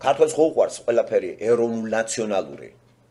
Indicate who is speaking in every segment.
Speaker 1: ქართველს ხო უყვარს ყველაფერი ეროვნულ ნაციონალური.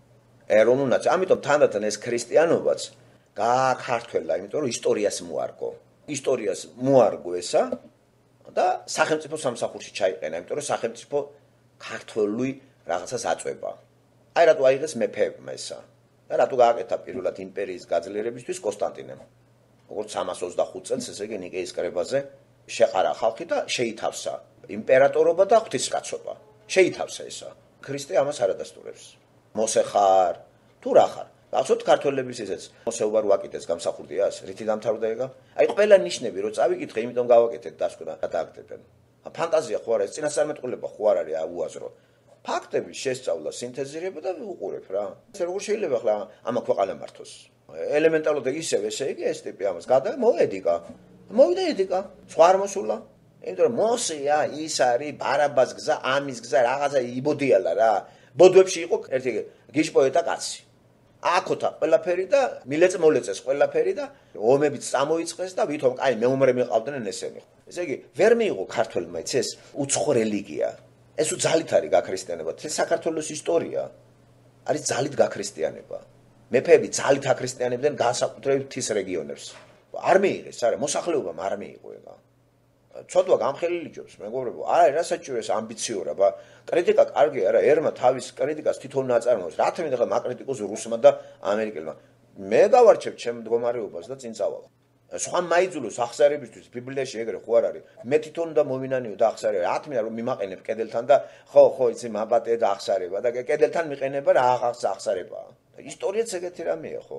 Speaker 1: ამიტომ თანდათან ეს ქრისტიანობაც გააქართველა, იმიტომ რომ ისტორიას მოარგო. ისტორიას მოარგო ესა და სახელმწიფო სამსახურში ჩაიყენა, იმიტომ რომ სახელმწიფო ქართველი რაღაცას აწვება. აი რატო აიღეს მეფეებმა ესა და რატო გააკეთა პირველად იმპერიის გაძლიერებისთვის კონსტანტინემ. როგორც 325 წელს, ესე იგი ნიკეის კრებაზე შეყარა ხალხი და შეითავსა იმპერატორობა და ღვთისკაცობა. შეითავსა ესა. ქრისტე ამას არ ადასტურებს. მოსე ხარ, თუ რა ხარ? გახსოვთ ქართველების ესეც მოსეობა რო აკეთეს გამსახურდიას, რითი დამთავრდა ეგა? აი ყველა ნიშნები რო წავიკითხე, იმიტომ გავაკეთეთ დასკვნა და დააგდებენ. ფანტაზია ხო არა, ეს წინასწარმეტყველება ხო არ არის უაზრო. ფაქტების შესწავლა, სინთეზირება და უყურებ რა. ეს როგორ შეიძლება ახლა ამა ქვეყანა მართოს? ელემენტარულად ისევ ესე იგი ეს ტიპი ამას მოვედიკა. მოვიდა ედიკა, სხვა არ მოსულა. იმიტომ რომ მოსეა ის არის ბარაბას გზა, ამის გზა, რაღაცა იბოდიალა რა. ბოდვებში იყო ერთი გიშპოეტა კაცი. აქოთა ყველაფერი და მილეწ მოლეწეს ყველაფერი და ომებიც წამოიწყეს და ვითომ კაი მეუმრე მიყავდნენ ესენი. ესე იგი ვერ მიიღო ქართველმა ეს უცხო რელიგია. ეს უძალით არის გაქრისტიანება. ეს საქართველოს ისტორია არის ძალით გაქრისტიანება. მეფეები ძალით აქრისტიანებდნენ განსაკუთრებით თის რეგიონებს. არ მიიღეს, არა, მოსახლეობამ არ მიიღო ეგა. ცოდვა გამხელილი ჯობს, მეგობრებო, არა, რა საჭირო ეს ამბიციურობა. კრიტიკა კარგი არა, ერმა თავის კრიტიკას თვითონ ნაწარმოებს. რა თქმა უნდა, მაკრიტიკოს რუსმა და ამერიკელმა. მე გავარჩევ ჩემ მდგომარეობას და წინ წავალ. სხვა მაიძულოს ახსარებისთვის ბიბლიაში ეგრე ხო არ არის. მე თვითონ და მოვინანიო და ახსარება. რა თქმა უნდა, მიმაყენებ კედელთან და ხო, იცი მაბატე და ახსარება და კედელთან მიყენება რა ახსარებაა. ისტორიაც ეგეთი რამეა ხო?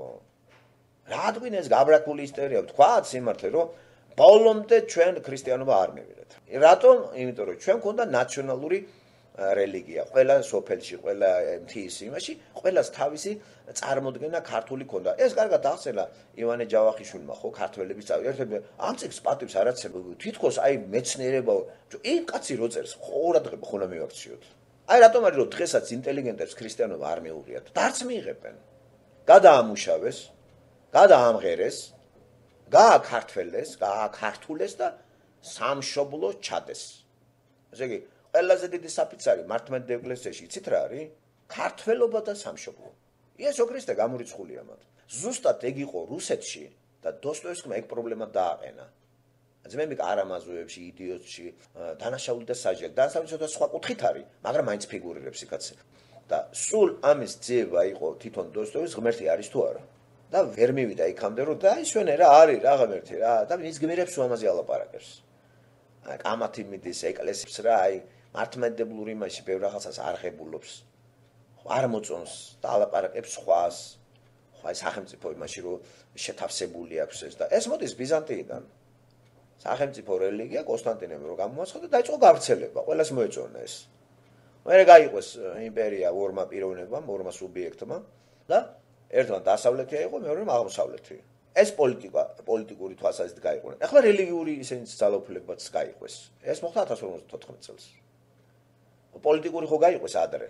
Speaker 1: რადგან ეს გაბრაკული ისტორია ვთქვათ სიმართლე რომ ბოლომდე ჩვენ ქრისტიანობა არ მივიღეთ. რატომ? იმიტომ რომ ჩვენ გქონდა ნაციონალური რელიგია. ყველა სოფელში, ყველა მთის იმაში, ყველას თავისი წარმოდგენა ქართული ქონდა. ეს კარგად ახსენა ივანე ჯავახიშვილმა ხო ქართველების ერთ-ერთი ამ წიგნს პატივს არ აცემ. თითქოს აი მეცნიერება, იმ კაცი რო წერს, ყურადღება ხონა მივაქციოთ. აი რატომ არის რომ დღესაც ინტელიგენტებს ქრისტიანობა არ მიუღიათ? დარც მიიღებენ. გადაამუშავეს, გადაამღერეს, გააქართველეს, გააქართულეს და სამშობლო ჩადეს. ესე იგი, ყველაზე დიდი საფიცარი მართლმადიდე ეკლესიაში იცით რა არის? ქართველობა და სამშობლო. იესო ქრისტე გამორიცხულია მათ. ზუსტად ეგ იყო რუსეთში და დოსტოევსკიმ ეგ პრობლემა დააყენა. ძმები კარამაზოვებში, იდიოტში, დანაშაული და საჯელი. დანაშაული ცოტა სხვა კუთხით არის, მაგრამ მაინც ფიგურირებს იქაც. და სულ ამის ძიება იყო თვითონ დოსტოევსკის ღმერთი არის თუ არა. და ვერ მივიდა იქამდე რომ და ისვენე რა არის რა ღმერთი რა და ის გმირებს ამაზე ალაპარაკებს. აი კამათი მიდის ეკლესიებს რა აი მართლმადიდებლური იმაში ბევრ რაღაცას არღებულობს. არ მოწონს და ალაპარაკებს სხვას. ხო აი სახელმწიფო იმაში რომ შეთავსებული აქვს ეს და ეს მოდის ბიზანტიიდან. სახელმწიფო რელიგია კონსტანტინემ რო გამოაცხადა და დაიწყო გავრცელება. ყველას მოეწონა ეს. მერე გაიყვეს იმპერია ორმა პიროვნებამ, ორმა სუბიექტმა და ერთმა დასავლეთი აიღო, მეორემ აღმოსავლეთი. ეს პოლიტიკური თვალსაზრისით გაიყვნა. ახლა რელიგიური ისინი ძალაუფლებაც გაიყვეს. ეს მოხდა 1054 წელს. პოლიტიკური ხო გაიყვეს ადრე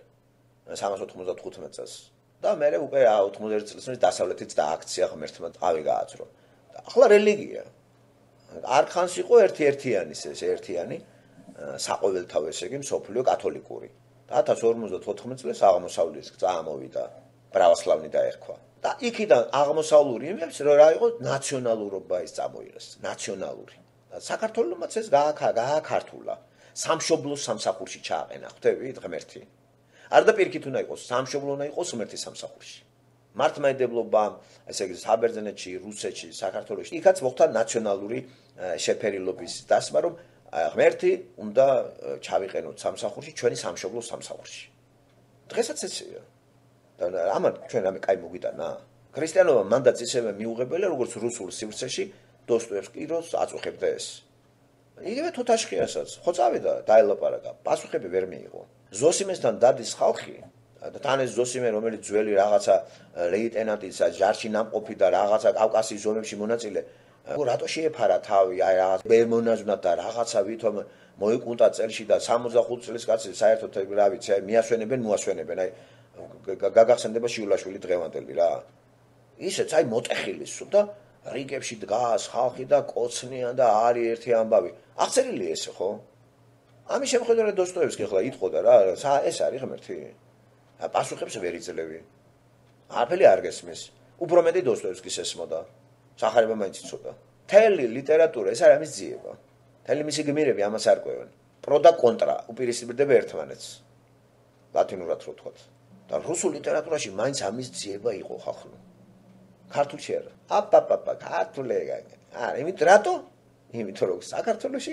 Speaker 1: 395 წელს. და მერე უკვე 91 წელს დასავლეთიც დააქცია ღმერთმა ტყავი გააცრო. ახლა რელიგია. არქანს იყო ერთ-ერთიანი ერთიანი საყოველთაო ესე იგი მსოფლიო კათოლიკური. და 1054 წელს აღმოსავლეთის წამოვიდა პრავოსლავნი დაერქვა. და იქიდან აღმოსავლური იმებს რა იყო ნაციონალურობა ის წამოიღეს, ნაციონალური. და საქართველოსაც ეს გააქართულა. სამშობლოს სამსახურში ჩააყენა, ხვდებით ღმერთი. არ და პირიქით უნდა იყოს, სამშობლო უნდა იყოს ღმერთის სამსახურში. მართლმადიდებლობამ, ესე იგი საბერძნეთში, რუსეთში, საქართველოში, იქაც მოხდა ნაციონალური შეფერილობის დასმა, რომ ღმერთი უნდა ჩავიყენოთ სამსახურში, ჩვენი სამშობლოს სამსახურში. დღესაც ესეა. და ამან ჩვენ ამე კაი მოგვიტანა. ქრისტიანობა მანდაც ისევე მიუღებელია, როგორც რუსულ სივრცეში დოსტოევსკის აწუხებდა ეს. იგივე თუთაშხიასაც ხო წავიდა დაელაპარაკა, პასუხები ვერ მიიღო. ზოსიმესთან დადის ხალხი და თან ეს ზოსიმე რომელიც ძველი რაღაცა ლეიტენანტისა, ჯარში ნამყოფი და რაღაცა კავკასიის ზომებში მონაწილე, რატო შეეფარა თავი, აი რაღაც ბერმონაზვნად და რაღაცა ვითომ მოიკუნტა წელში და 65 წლის კაცი საერთოდ რა ვიცი, აი მოასვენებენ, აი გაგახსენდება შიულაშვილი დღევანდელი რა. ისეც აი მოტეხილი სულ და რიგებში დგას ხალხი და კოცნიან და არის ერთი ამბავი. აღწერილი ესე ხო? ამის შემხედარად დოსტოევსკი ახლა იტყოდა რა, ეს არის ღმერთი. პასუხებს ვერ იძლევი. არაფერი არ გესმის. უფრო მეტი დოსტოევსკის ესმოდა. სახარება მაინც იცოდა. მთელი ლიტერატურა ეს არის ამის ძიება. მთელი მისი გმირები ამას არკვევენ. პრო და კონტრა უპირისპირდება ერთმანეთს. ლათინურად რო ვთქვათ. და რუსულ ლიტერატურაში მაინც ამის ძიება იყო ხახნო. ქართულში არა. აპაპაპა, ქართული. არა, იმით რატო? იმიტომ რომ საქართველოში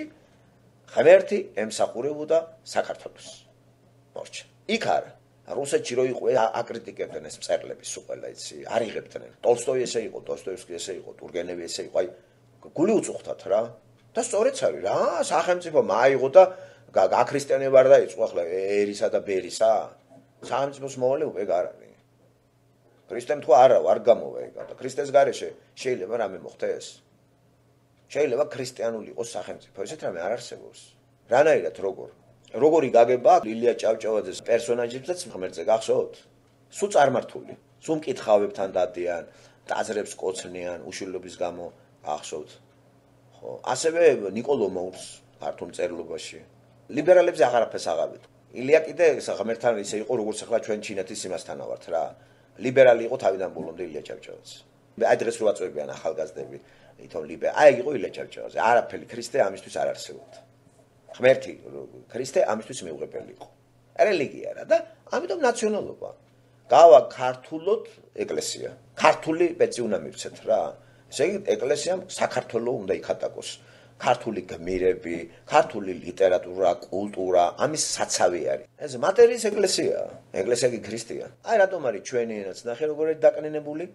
Speaker 1: ღმერთი ემსახურებოდა საქართველოს. მორჩა. იქ არა. რუსეთში რო იყო აკრიტიკებდნენ ეს მწერლები სულ ყველა იცი, არ იღებდნენ. ტოლსტოი ესე იყო, დოსტოევსკი ესე იყო, ტურგენევი ესე იყო, აი გული უწუხდათ რა. და სწორედაც არის რა, სახელმწიფო მაიღო და გაქრისტიანება არ დაიწყო ახლა ერისა და ბერისა. სახელმწიფოს მოვალეობა ეგ არ არის. ქრისტემ თქვა არა, არ გამოვა ეგ და ქრისტეს გარეშე შეიძლება რამე მოხდეს. შეიძლება ქრისტიანული იყოს სახელმწიფო, ესეთ რამე არ არსებობს. რანაირად როგორი გაგება ილია ჭავჭავაძეს პერსონაჟებსაც ღმერთზე გახსოვთ? სულ წარმართული, სულ მკითხავებთან დადიან, ტაძრებს კოცნიან უშვილობის გამო ახსოვთ. ხო, ასევე ნიკოლო მოურს ქართულ მწერლობაში. ლიბერალებს აღარაფერს აღავით. ილია კიდე ღმერთთან ისე იყო, როგორც ახლა ჩვენ ჩინეთის იმასთან ვართ რა. ლიბერალი იყო თავიდან ბოლომდე ილია ჭავჭავაძე. აი დღეს რო აწვევიან ახალგაზრდები, ითომ აი იყო ილია ჭავჭავაძე. არაფერი ქრისტე ამისთვის არ არსებობდა. ღმერთი ქრისტე ამისთვის მიუღებელი იყო. რელიგია რა და ამიტომ ნაციონალობა. გავა ქართულოთ ეკლესია. ქართული ბეწი უნდა მივცეთ რა. ესე იგი ეკლესიამ საქართველოს უნდა იქატაკოს. ქართული გმირები, ქართული ლიტერატურა, კულტურა, ამის საცავი არის. ეს მატერიის ეკლესიაა. ეკლესია კი ქრისტეა. აი რატომ არის ჩვენი ენაც ნახე როგორ დაკნინებული?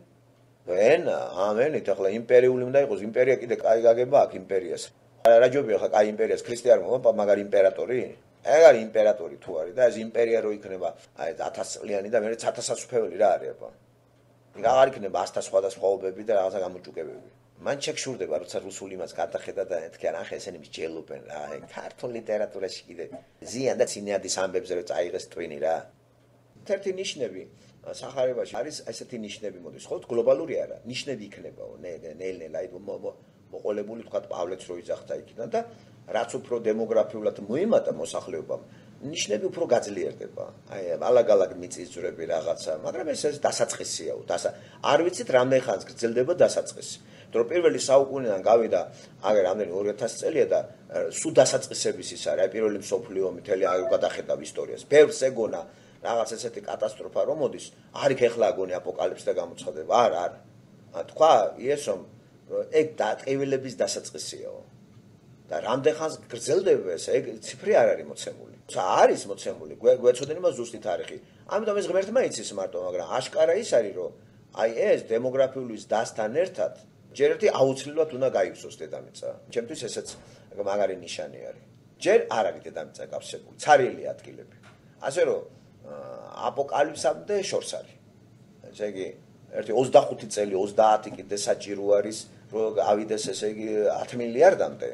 Speaker 1: ენა, ამენით ახლა იმპერიული უნდა იყოს, იმპერია კიდე კაი გაგება აქვს იმპერიას. რა ჯობია ხა კაი იმპერიას ქრისტე არ მოვა, მაგარი იმპერატორი? ეგ არის იმპერატორი თუ არის და ეს იმპერია რო იქნება, აი 1000 წლიანი და მე 1000 უფეველი რა არის აბა. იქ აღარ იქნება 100 სხვადასხვაობები და რაღაცა გამოჭუკებები. მან შეგშურდება, როცა რუსული მას გადახედა და ეთქიან, ახლა ესენი მსჯელობენ რა, ქართულ ლიტერატურაში კიდე ზიან და ცინეადის ამბებზე რო წაიღეს ტვინი რა. ერთი ნიშნები სახარებაში არის ესეთი ნიშნები მოდის, ხო, გლობალური არა, ნიშნები იქნებაო, ნელ-ნელა აი მოყოლებული თქვა პავლეც რო იძახდა იქიდან და რაც უფრო დემოგრაფიულად მოიმატა მოსახლეობამ, ნიშნები უფრო გაძლიერდება. აი ალაგ-ალაგ მიწისძვრები რაღაცა, მაგრამ ეს დასაწყისიაო, არ ვიცით რამდენ ხანს გრძელდება დასაწყისი. იმიტომ რომ პირველი საუკუნიდან გავიდა აგერ რამდენი 2000 წელია და სულ დასაწყისების ის არის, აი პირველი მსოფლიო ომი მთელი აი გადახედავ ისტორიას. ბევრს ეგონა რაღაც ესეთი კატასტროფა რომ მოდის, არ იქ ეხლა აგონი აპოკალიფსი და გამოცხადება. არა. თქვა იესომ ეგ დატყივილების დასაწყისიაო. და რამდენ ხანს გრძელდება ეს, ეგ ციფრი არ არის მოცემული. არის მოცემული, გვეცოდინება ზუსტი თარიღი. ამიტომ ეს ღმერთმა იცის მარტო, მაგრამ აშკარა ის არის, რომ აი ეს დემოგრაფიული დასთან ერთად ჯერ ერთი აუცილებლად უნდა გაივსოს დედამიწა. ჩემთვის ესეც მაგარი ნიშანი არის. ჯერ არ არის დედამიწა გავსებული, ცარიელი ადგილები. ასე რომ აპოკალიფსამდე შორს არის. ესე იგი ერთი 25 წელი, 30 კიდე საჭირო არის, რომ ავიდეს ესე იგი 10 მილიარდამდე.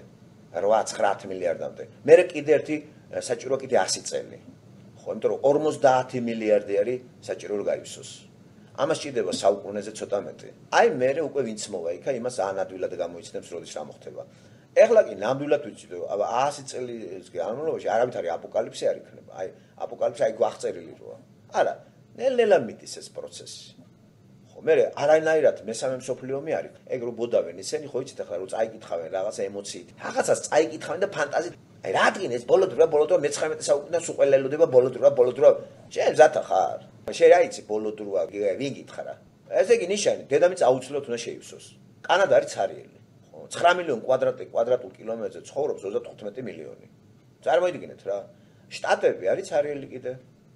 Speaker 1: 8-9 მილიარდამდე. მე კიდე ერთი საჭირო კიდე 100 წელი. ხო, იმიტომ რომ 50 მილიარდი არის საჭირო რომ გაივსოს. ამას ჭირდება საუკუნეზე ცოტა მეტი. აი მე უკვე ვინც მოვა იქა, იმას ანადვილად გამოიცნებს როდის რა მოხდება. ეხლა კი ნამდვილად ვიცი რომ 100 წელის განმავლობაში არავითარი აპოკალიფსი არ იქნება. აი აპოკალიფსი აი გვახწერილი როა. არა, ნელ-ნელა მიდის ეს პროცესი. მე არანაირად მესამე მსოფლიო ომი არის. ეგ რო ბოდავენ ისინი, ხო იცით ახლა რო წაიკითხავენ რაღაცა ემოციით. რაღაცას წაიკითხავენ და ფანტაზიით. აი რა ადგინეს ბოლოდრა მე-19 საუკუნიდან სულ ყველა ელოდება ბოლოდრა. შენ ზათა ხარ. შენ რა იცი ბოლოდრა ვინ გითხრა რა. ესე იგი ნიშანი, დედამიწა აუცილებლად უნდა შეივსოს. კანადა არის ცარიელი. ხო, 9 მილიონ კვადრატულ კილომეტრზე ცხოვრობს 35 მილიონი. წარმოიდგინეთ რა. შტატები არის ცარიელი კიდე.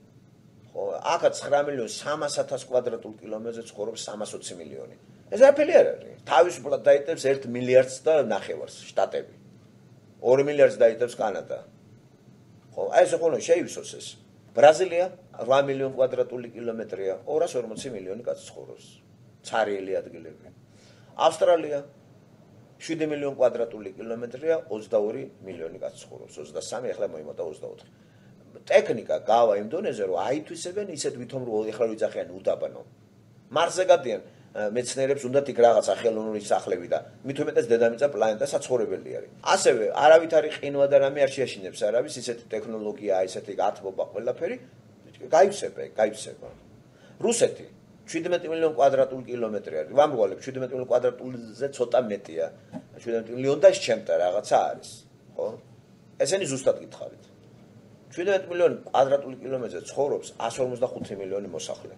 Speaker 1: აქაც 9 მილიონ 300,000 კვადრატულ კილომეტრზე ცხოვრობს 320 მილიონი. ეს არაფერი არ არის. თავისუფლად დაიტევს 1 მილიარდს და ნახევარს შტატები. 2 მილიარდს დაიტევს კანადა. ხო, აი ეს ხოლმე შეივსოს ეს. ბრაზილია 8 მილიონ კვადრატული კილომეტრია, 240 მილიონი კაცი ცხოვრობს. ცარიელი ადგილები. ავსტრალია 7 მილიონ კვადრატული კილომეტრია, 22 მილიონი კაცი ცხოვრობს. 23 ახლა მოიმატა 24. ტექნიკა გავა იმ დონეზე, რომ აითვისებენ ისეთ ვითომ რომ ეხლა ვიძახიან უდაბნო. მარსზე გადიან მეცნიერებს უნდათ იქ რაღაცა ხელოვნური სახლები და მით უმეტეს დედამიწა პლანეტა საცხოვრებელი არის. ასევე არავით არის ყინვა და რამე არ შეაშინებს არავის ისეთი ტექნოლოგია, ისეთი ათბობა ყველაფერი გაივსება. რუსეთი 17 მილიონი კვადრატული კილომეტრი არის. ვამბობ 17 მილიონი კვადრატულზე ცოტა მეტია. 17 მილიონი და შემტა რაღაცა არის, ხო? ესენი ზუსტად გითხარით. 17 მილიონი კვადრატული კილომეტრზე ცხოვრობს 155 მილიონი მოსახლე.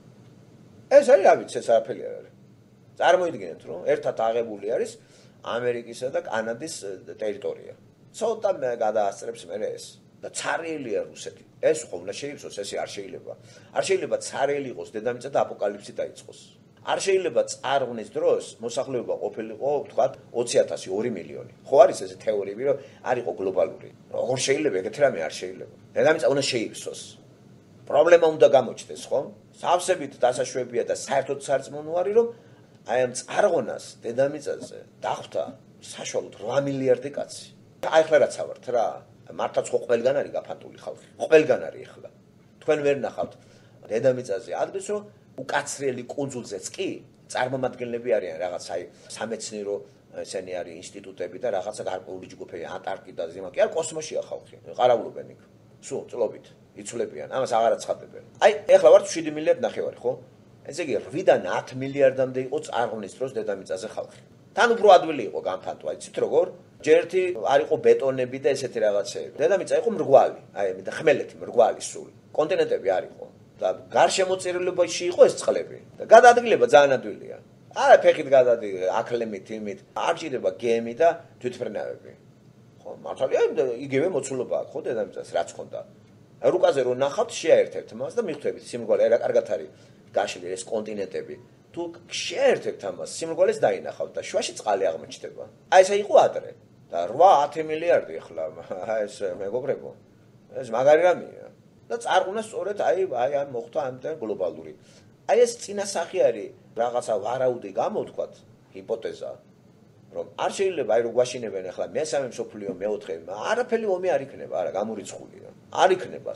Speaker 1: ეს არის რა ვიცი, ეს არაფერი არ არის. წარმოიდგინეთ, რომ ერთად აღებული არის ამერიკისა და კანადის ტერიტორია. ცოტა გადაასწრებს მე ეს და ცარიელია რუსეთი. ეს ხო უნდა შეიფსოს, ესე არ შეიძლება. არ შეიძლება ცარიელი იყოს დედამიწა და აპოკალიფსი დაიწყოს. არ შეიძლება წარღვნის დროს მოსახლეობა ყოფილიყო, თქვათ 20,000, 2 მილიონი. ხო არის ეს თეორიები, რომ არ იყო გლობალური. როგორ შეიძლება ეგეთი რამე არ შეიძლება. დედამიწა უნდა შეიფსოს. პრობლემა უნდა გამოჩნდეს, ხო? სავსებით დასაშვებია და საერთოდ სარწმუნოარი, რომ აი ამ წარღონას დედამიწაზე დახვდა საშუალოდ 8 მილიარდი კაცი. აი ახლა რაც ავართ რა, მართლაც ხო ყველგან არის გაფანტული ხალხი. ყველგან არის ახლა. თქვენ ვერ ნახავთ დედამიწაზე ადგილს, რომ უკაცრიელი კუნძულზეც კი წარმომადგენლები არიან რაღაც აი სამეცნიერო ესენი არის ინსტიტუტები და რაღაცა გარკვეული ჯგუფები ანტარქტიდაზე, მაგრამ კი არ კოსმოსია ხალხი. ყარავლობენ იქ. სულ წლობით იცვლებიან, ამას აღარ აცხადებენ. აი, ეხლა ვართ 7 მილიარდ ნახევარი, ხო? ესე იგი 8-დან 10 მილიარდამდე იყო წარღვნის დროს დედამიწაზე ხალხი. თან უფრო ადვილი იყო განფანტვა, იცით როგორ? ჯერ ერთი არ იყო ბეტონები და ესეთი რაღაცეები. დედამიწა იყო მრგვალი, აი და ხმელეთი მრგვალი სულ. კონტინენტები არ იყო და გარშემოწირულობაში იყო ეს წყლები. და გადაადგილება ძალიან ადვილია. არა ფეხით გადაადგილება, აკლემით, იმით, არ ჭირდება გემი და თვითმფრინავები. ხო, მართალია, იგივე მოცულობა აქვს, ხო, დედამიწას რაც ხონდა. რუკაზე რო ნახავთ, შეაერთებთ მას და მიხვდებით სიმრგვალე, რა კარგად არის გაშლილი ეს კონტინენტები. თუ შეაერთებთ ამას, სიმრგვალეს დაინახავთ და შუაში წყალი აღმოჩნდება. აი ესე იყო ადრე და 8-10 მილიარდი ახლა, ეს მეგობრებო. ეს მაგარი რამეა. და წარღვნა სწორედ აი ამ მოხდა ამიტომ გლობალური. აი ეს წინასახი არის რაღაცა ვარაუდი გამოვთქვათ, ჰიპოთეზა. რომ არ შეიძლება აი რო გვაშინებენ ახლა მესამე მსოფლიო მეოთხე არაფერი ომი არ იქნება, არა გამორიცხულია. არ იქნება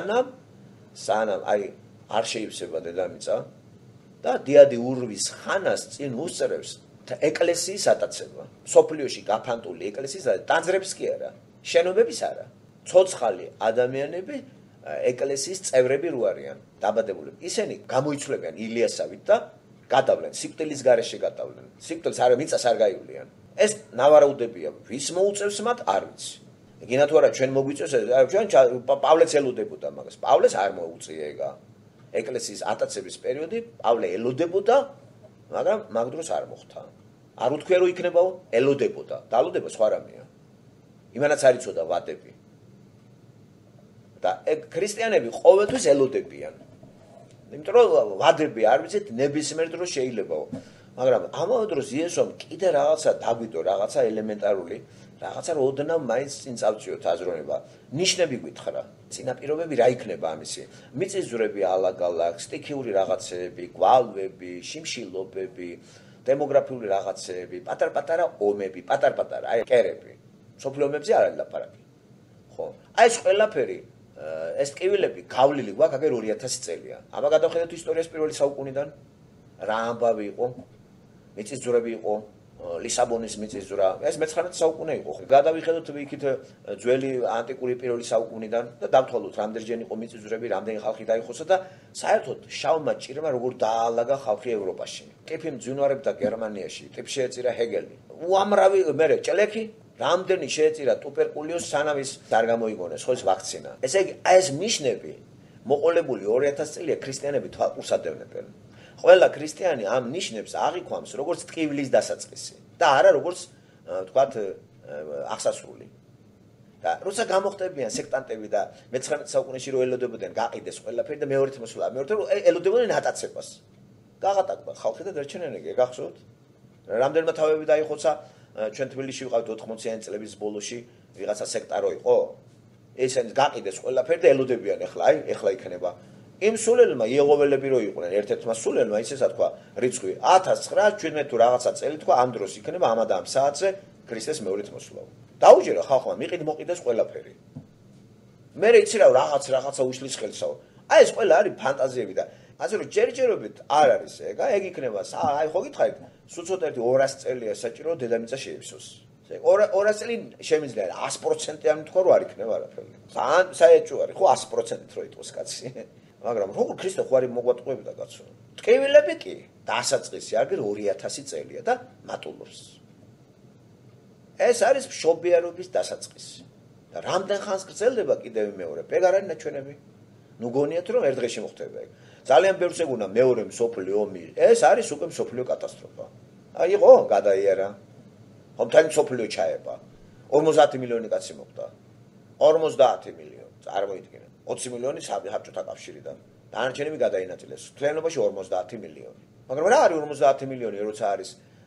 Speaker 1: სანამ აი არ შეიფსება დედამიწა და დიადი ურვის ხანას წინ უსწრებს ეკლესიის ატაცება. მსოფლიოში გაფანტული ეკლესიის ტანძრებს კი არა, შენობების არა. ცოცხალი ადამიანები ეკლესიის წევრები რო არიან, დაბადებულები. ისინი გამოიცვლებიან ილიასავით და გადავლენ სიკვდილის გარეშე გადავლენ. სიკვდილს არ მიწას არ გაივლიან. ეს ნავარაუდებია. ვის მოუწევს მათ არ ვიცი. გინდა თუ არა ჩვენ მოგვიწევს, ჩვენ პავლეც ელოდებოდა მაგას. პავლეს არ მოუწია ეგა. ეკლესიის ატაცების პერიოდი პავლე ელოდებოდა, მაგრამ მაგ დროს არ მოხდა. არ უთქვია რომ იქნებაო, ელოდებოდა. დალოდება სხვა რამეა. იმანაც არ იცოდა ვადები. და ქრისტიანები ყოველთვის ელოდებიან. იმიტომ რომ ვადები არ ვიცით ნებისმიერ დროს შეიძლებაო. მაგრამ ამავე დროს იესომ კიდე რაღაცა დაგვიდო, რაღაცა ელემენტარული, რაღაცა როდნავ მაინც წინ წავწიოთ აზროვნება. ნიშნები გითხრა. წინაპირობები რა იქნება ამისი? მიწისძვრები ალაგ-ალაგ, სტიქიური რაღაცეები, გვალვები, შიმშილობები, დემოგრაფიული რაღაცეები, პატარ-პატარა ომები, პატარ-პატარა, აი კერები. სოფლიო ომებზე არ არის ლაპარაკი. ხო? აი ეს ყველაფერი ეს ტკივილები გავლილი გვაქვს აგერ 2000 წელია. აბა გადავხედოთ ისტორიას პირველი საუკუნიდან. რა ამბავი იყო? მიწისძვრები იყო, ლისაბონის მიწისძვრა. ეს მე-19 საუკუნე იყო. გადავიხედოთ იქით ძველი ანტიკური პირველი საუკუნიდან და დავთვალოთ რამდენჯერ იყო მიწისძვრები, რამდენი ხალხი დაიხოსა და საერთოდ შავმა ჭირმა როგორ დაალაგა ხალხი ევროპაში. ტიფი მძვინვარებდა გერმანიაში, ტიფ შეეწირა ჰეგელი. უამრავი მერე ჭელექი რამდენი შეეწირა ტუპერკულიოზს სანამ ის არ გამოიგონეს ხო ეს ვაქცინა. ესე იგი აი ეს ნიშნები მოყოლებული 2000 წელია ქრისტიანები თვალყურს ადევნებენ. ყველა ქრისტიანი ამ ნიშნებს აღიქვამს როგორც ტკივილის დასაწყისი და არა როგორც თქვათ აღსასრული. და როცა გამოხდებიან სექტანტები და მე-19 საუკუნეში რო ელოდებოდნენ გაყიდეს ყველაფერი და მეორეთ მოსულა, მეორე რო ელოდებოდნენ ატაცებას. გაღატაკდა ხალხი და დარჩენენ ეგ გახსოვთ? რამდენმა თავები დაიხოცა ჩვენ თბილისში ვიყავით 80-იანი წლების ბოლოში ვიღაცა სექტარო იყო. ესენი გაყიდეს ყველაფერი და ელოდებიან ახლა, აი, ახლა იქნება. იმ სულელმა იეღოველები რო იყვნენ, ერთ-ერთმა სულელმა ისეცა თქვა, რიცხვი 1917 თუ რაღაცა წელი თქვა, ამ დროს იქნება ამ და ამ საათზე ქრისტეს მეორეთ მოსვლა. დაუჯერა ხალხმა, მიყიდ მოყიდეს ყველაფერი. მე იცი რა რაღაცა უშლის ხელსაო. აი ეს ყველა არის ფანტაზიები და ასე რომ ჯერჯერობით არ არის ეგ იქნება აი ხო გითხარით სულ ცოტა ერთი 200 წელია საჭირო დედამიწა შეივსოს 200 წელი შემიძლია 100% ამ თქვა რომ არ იქნება არაფერი ძალიან საეჭვო არის ხო 100%-ით რო იტყოს კაცი მაგრამ როგორ ქრისტე ხო არის მოგვატყუებდა კაცო ტკივილები კი დასაწყისი აგერ 2000 წელია და მატულობს ეს არის მშობიარობის დასაწყისი და რამდენ ხანს გრძელდება კიდევ მეორე ეგ არ არის ნაჩვენები ნუ გონიათ რომ ერთ დღეში მოხდება ეგ ძალიან ბევრს ეგუნა მეორე მსოფლიო ომი ეს არის უკვე მსოფლიო კატასტროფა აი იყო გადაიარა ხომ თან მსოფლიო ჩაება 50 მილიონი კაცი მოხდა 50 მილიონი წარმოიდგინე 20 მილიონი საბჭოთა კავშირიდან დანარჩენები გადაინაწილეს მთლიანობაში 50 მილიონი მაგრამ რა არის 50 მილიონი როცა არის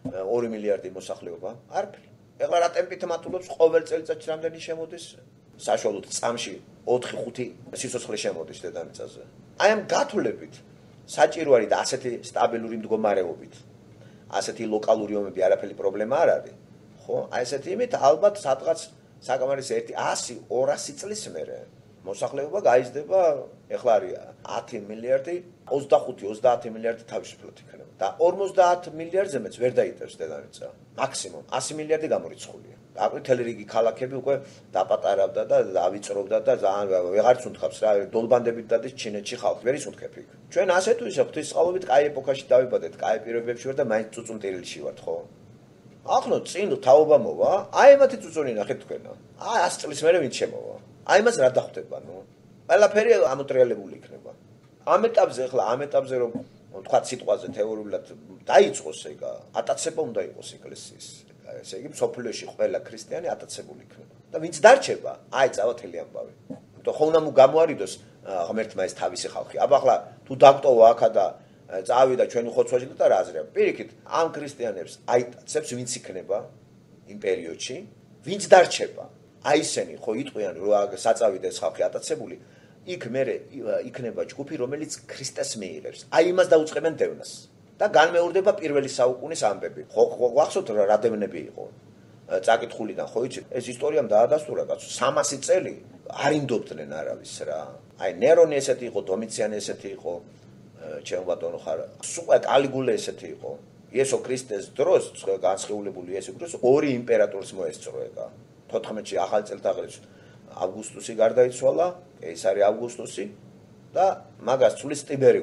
Speaker 1: 2 მილიარდი მოსახლეობა არაფერი ეხლა რა ტემპით მატულობს ყოველ წელიწადში რამდენი შემოდის საშუალოდ წამში 4-5 სიცოცხლე შემოდის დედამიწაზე აი ამ გათვლებით საჭირო არის და ასეთი სტაბილური მდგომარეობით ასეთი ლოკალური ომები არაფერი პრობლემა არ არის ხო აი ესეთი იმით ალბათ სადღაც საკამარისი 100-200 წლის მერე მოსახლეობა გაიზრდება ეხლა არის 10 მილიარდი 25-30 მილიარდი თავისუფლად იქნება და 50 მილიარდზე მეც ვერ დაიტევს დედამიწა მაქსიმუმ 100 მილიარდი გამორიცხულია აკრიტელი რიგი ქალაქები უკვე დაპატარავდა და დავიწრობდა და ძალიან ვეღარც უნთხავს რა დოლბანდებით დადის ჩინეთში ხალხი ვერ ისუნთქებ იქ ჩვენ ასე თუ ისე ღვთისმსწავლობით კაი ეპოქაში დავიბადეთ კაი პირობებში ვარ და მაინც წუწუნტირილში ვართ ხო ახლა წინ თაობა მოვა აი მათი წუწუნი ნახეთ თქვენა აი 100 წლის მერე ვინც შემოვა აი მას რა დახვდება ნუ ყველაფერი ამოტრიალებული იქნება ამ ეტაპზე რომ თქვა სიტყვაზე თეორიულად დაიწყოს ეგ ატაცება უნდა იყოს ეკლესიის ესე იგი მსოფლიოში ყველა ქრისტიანი ატაცებული იქნება და ვინც დარჩება აი წავათელი ამბავი იმიტომ ხო უნდა გამოარიდოს ღმერთმა ეს თავისი ხალხი აბა ახლა თუ დაგტოვა აქა და წავიდა ჩვენი ხოცვაში და რა აზრია პირიქით ამ ქრისტიანებს აიტაცებს ვინც იქნება იმ პერიოდში ვინც დარჩება აი ისენი ხო იტყვიან რომ საწავიდა ეს ხალხი ატაცებული იქ მერე იქნება ჯგუფი რომელიც ქრისტეს მიიღებს აი იმას დაუწყებენ დევნას და განმეორდება პირველი საუკუნის ამბები ხო გახსოვთ რა დევნები იყო წაკითხულიდან ხო იცით ეს ისტორიამ დაადასტურა კაცო 300 წელი არ ინდობდნენ არავის რა აი ნერონი ესეთი იყო დომიციანე ესეთი იყო ჩემო ბატონო ხარ სუყა კალიგულა ესეთი იყო იესო ქრისტეს დროს განსხეულებული იესო ქრისტეს ორი იმპერატორს მოესწრო ეგა 14-ში ახალ წელთაღრიცხვ ავგუსტუსი გარდაიცვალა კეისარი ავგუსტუსი და მაგას ცulis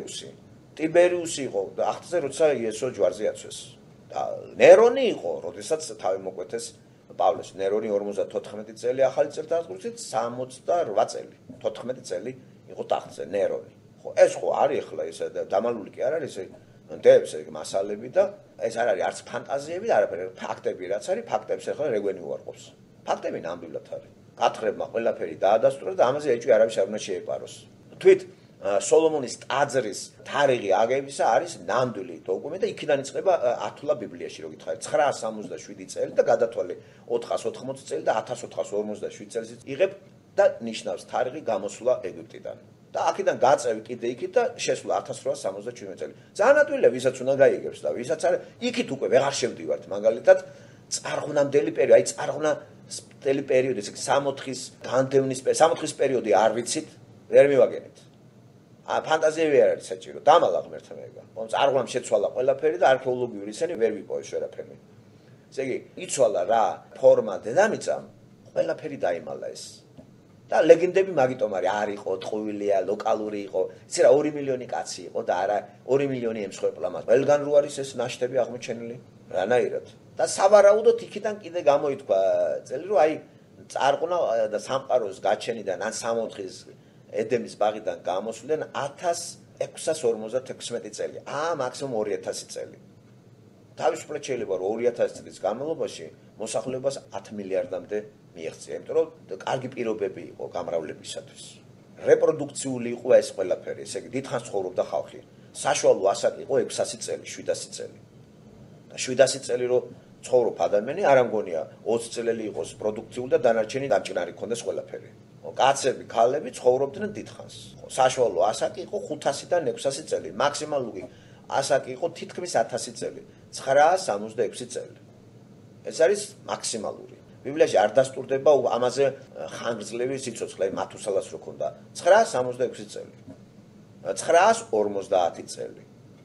Speaker 1: ტიბერიუსი იყო და ახთზე როცა იესო ჯვარზე აცვეს და ნერონი იყო როდესაც თავი მოკვეთეს პავლეს ნერონი 54 წელი ახალი წელთაღრიცხვით 68 წელი 14 წელი იყო ტახტზე ნერონი ხო ეს ხო არის ახლა ეს დამალული კი არ არის დებს ეგ მასალები და ეს არ არის არც ფანტაზიები და არაფერი ფაქტები რაც არის ფაქტებს ახლა რეგვენი უარყოფს ფაქტები ნამდვილად არის გათხრებმა ყველაფერი დაადასტურა და ამაზე ეჭვი არავის არ უნდა შეეპაროს თვით სოლომონის ტაძრის თარიღი აგებისა არის ნამდვილი დოკუმენტი და იქიდან იწყება ათვლა ბიბლიაში რო გითხარით 967 წელი და გადათვალე 480 წელი და 1457 წელს იღებ და ნიშნავს თარიღი გამოსვლა ეგვიპტიდან და აქედან გაწევი კიდე იქით და შესვლა 1877 წელი ძალიან ადვილია ვისაც უნდა გაიგებს და ვისაც არ იქით უკვე ვეღარ შევდივართ მაგალითად წარღვნამდელი პერიოდი აი წარღვნამდელი პერიოდი ეს 64-ის განდევნის 64-ის პერიოდი არ ვიცით ვერ მივაგენით ფანტაზიები არ არის საჭირო დამალა ღმერთმა ეგა რომ წარღვნამ შეცვალა ყველაფერი და არქეოლოგიური ისენი ვერ ვიპოვეს ვერაფერი ესე იგი იცვალა რა ფორმა დედამიწამ ყველაფერი დაიმალა ეს და ლეგენდები მაგიტომ არ იყო ტყუილია ლოკალური იყო იცი რა 2 მილიონი კაცი იყო და არა 2 მილიონი ემსხვერპლა მას ყველგან რო არის ეს ნაშთები აღმოჩენილი რანაირად და სავარაუდოდ იქიდან კიდე გამოითქვა წელი რომ აი წარღვნა და სამყაროს გაჩენიდან ან 64-ის ედემის ბაღიდან გამოსვლიდან 1656 წელი მაქსიმუმ 2000 წელი თავისუფლად შეიძლება რომ 2000 წლის განმავლობაში მოსახლეობას 10 მილიარდამდე მიეღწია იმიტომ რომ კარგი პირობები იყო გამრავლებისათვის რეპროდუქციული იყო ეს ყველაფერი ესე იგი დიდხანს ცხოვრობდა ხალხი საშუალო ასაკი იყო 600 წელი 700 წელი და 700 წელი რო ცხოვრობ ადამიანი არ ამგონია 20 წელი იყოს პროდუქციული და დანარჩენი დამჭირარი ქონდეს ყველაფერი კაცები, ქალები ცხოვრობდნენ დიდხანს. საშუალო ასაკი იყო 500-დან 600 წელი, მაქსიმალური ასაკი იყო თითქმის 1000 წელი, 966 წელი. ეს არის მაქსიმალური. ბიბლიაში არ დასტურდება ამაზე ხანგრძლივი სიცოცხლე, მათუსალას რო ქონდა 966 წელი. 950 წელი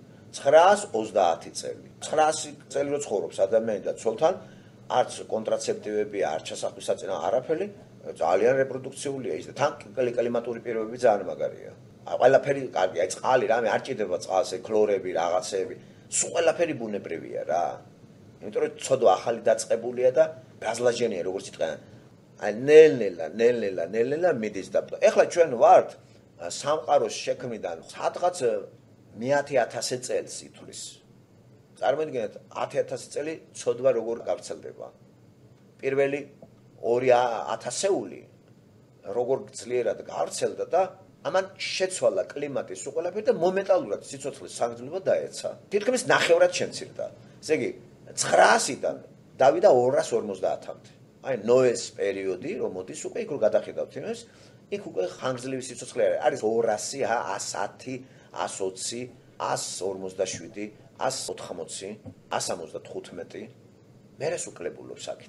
Speaker 1: 930 წელი 900 წელი რო ცხოვრობს ადამიანი და ცოლთან არც კონტრაცეპტივები არც ჩასახვისაწინააღმდეგო არაფერი ძალიან რეპროდუქციულია ის და თან კლიმატური პირობები ძალიან მაგარია ყველაფერი კარგია აი წყალი რამე არ ჭირდება წყალს ქლორები რაღაცები სულ ყველაფერი ბუნებრივია რა იმიტომ რომ ცოდვა ახალი დაწყებულია და გაზლაჟენია როგორც იტყვიან აი ნელ-ნელა მიდის და ეხლა ჩვენ ვართ სამყაროს შექმნიდან სადღაც 100000 წელს ითვლის წარმოიდგინეთ 10000 წელი ცოდვა როგორ გავრცელდება პირველი 2000-ეული როგორ ძლიერად გავრცელდა და ამან შეცვალა კლიმატის სულ ყველაფერი და მომენტალურად სიცოცხლის საგრძელობა დაეცა თითქმის ნახევრად შემცირდა ესე იგი 900-დან დავიდა 250-მდე აი ნოეს პერიოდი რომ მოდის უკვე იქ რო გადახედავთ იმას იქ უკვე ხანგრძლივი სიცოცხლე არის 200 110 120 157 180 175 მერე უკლებულობს აქეთ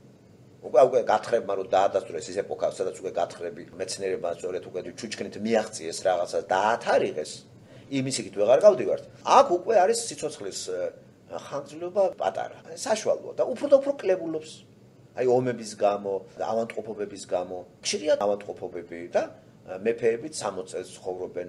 Speaker 1: უკვე გათხრებმა რომ დაადასტურეს ის ეპოქა სადაც უკვე გათხრები მეცნიერებმა სწორედ უკვე ჩუჩქნით მიაღწიეს რაღაცას დაათარიღეს იმის იქით ვეღარ გავდივართ აქ უკვე არის სიცოცხლის ხანგრძლივობა პატარა საშუალოა და უფრო და უფრო კლებულობს აი ომების გამო და ავადმყოფობების გამო ხშირად ავადმყოფობები და მეფეებიც 60 წელს ცხოვრობენ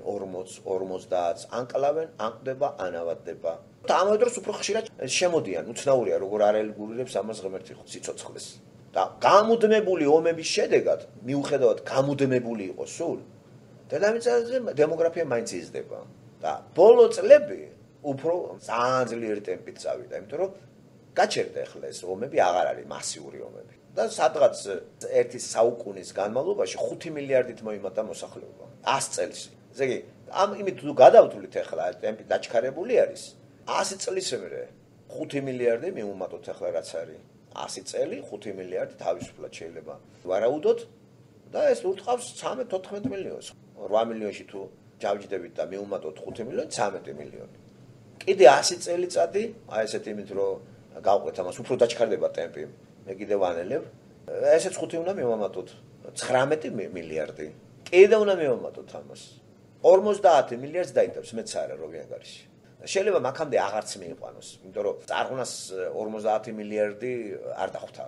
Speaker 1: 40-50 ანკლავენ ანკდება ანავადდება და ამავე დროს უფრო ხშირად შემოდიან უცნაურია როგორ არელეგულირებს ამას ღმერთი სიცოცხლეს და გამუდმებული ომების შედეგად მიუხედავად გამუდმებული იყო სულ დედამიწაზე დემოგრაფია მაინც იზრდება და ბოლო წლები უფრო ძალიან ძლიერი ტემპით წავიდა იმიტომ რომ გაჩერდა ახლა ეს ომები აღარ არის მასიური ომები და სადღაც ერთი საუკუნის განმავლობაში 5 მილიარდით მოიმატა მოსახლეობა 100 წელში ესე იგი ამ იმით თუ გადავთვლით ახლა ტემპი დაჩქარებული არის 100 წლის მერე 5 მილიარდი მიუმატოთ ახლა რაც არის 100 წელი 5 მილიარდი თავისუფლად შეიძლება ვარაუდოთ და ეს ურტყავს 13-14 მილიონს 8 მილიონში თუ ჯავჯდებით და მიუმატოთ 5 მილიონი 13 მილიონი კიდე 100 წელიწადი აი ესეთ იმით რომ გავყვეთ ამას უფრო დაჩქარდება ტემპი მე კიდე ვანელებ ესეც 5 უნდა მივამატოთ 19 მილიარდი კიდე უნდა მივამატოთ ამას 50 მილიარდს დაიტევს მეც არა რობიანგარიში შეიძლება მაგამდე აღარც მიიყვანოს იმიტომ რომ წარღვნას 50 მილიარდი არ დახვდა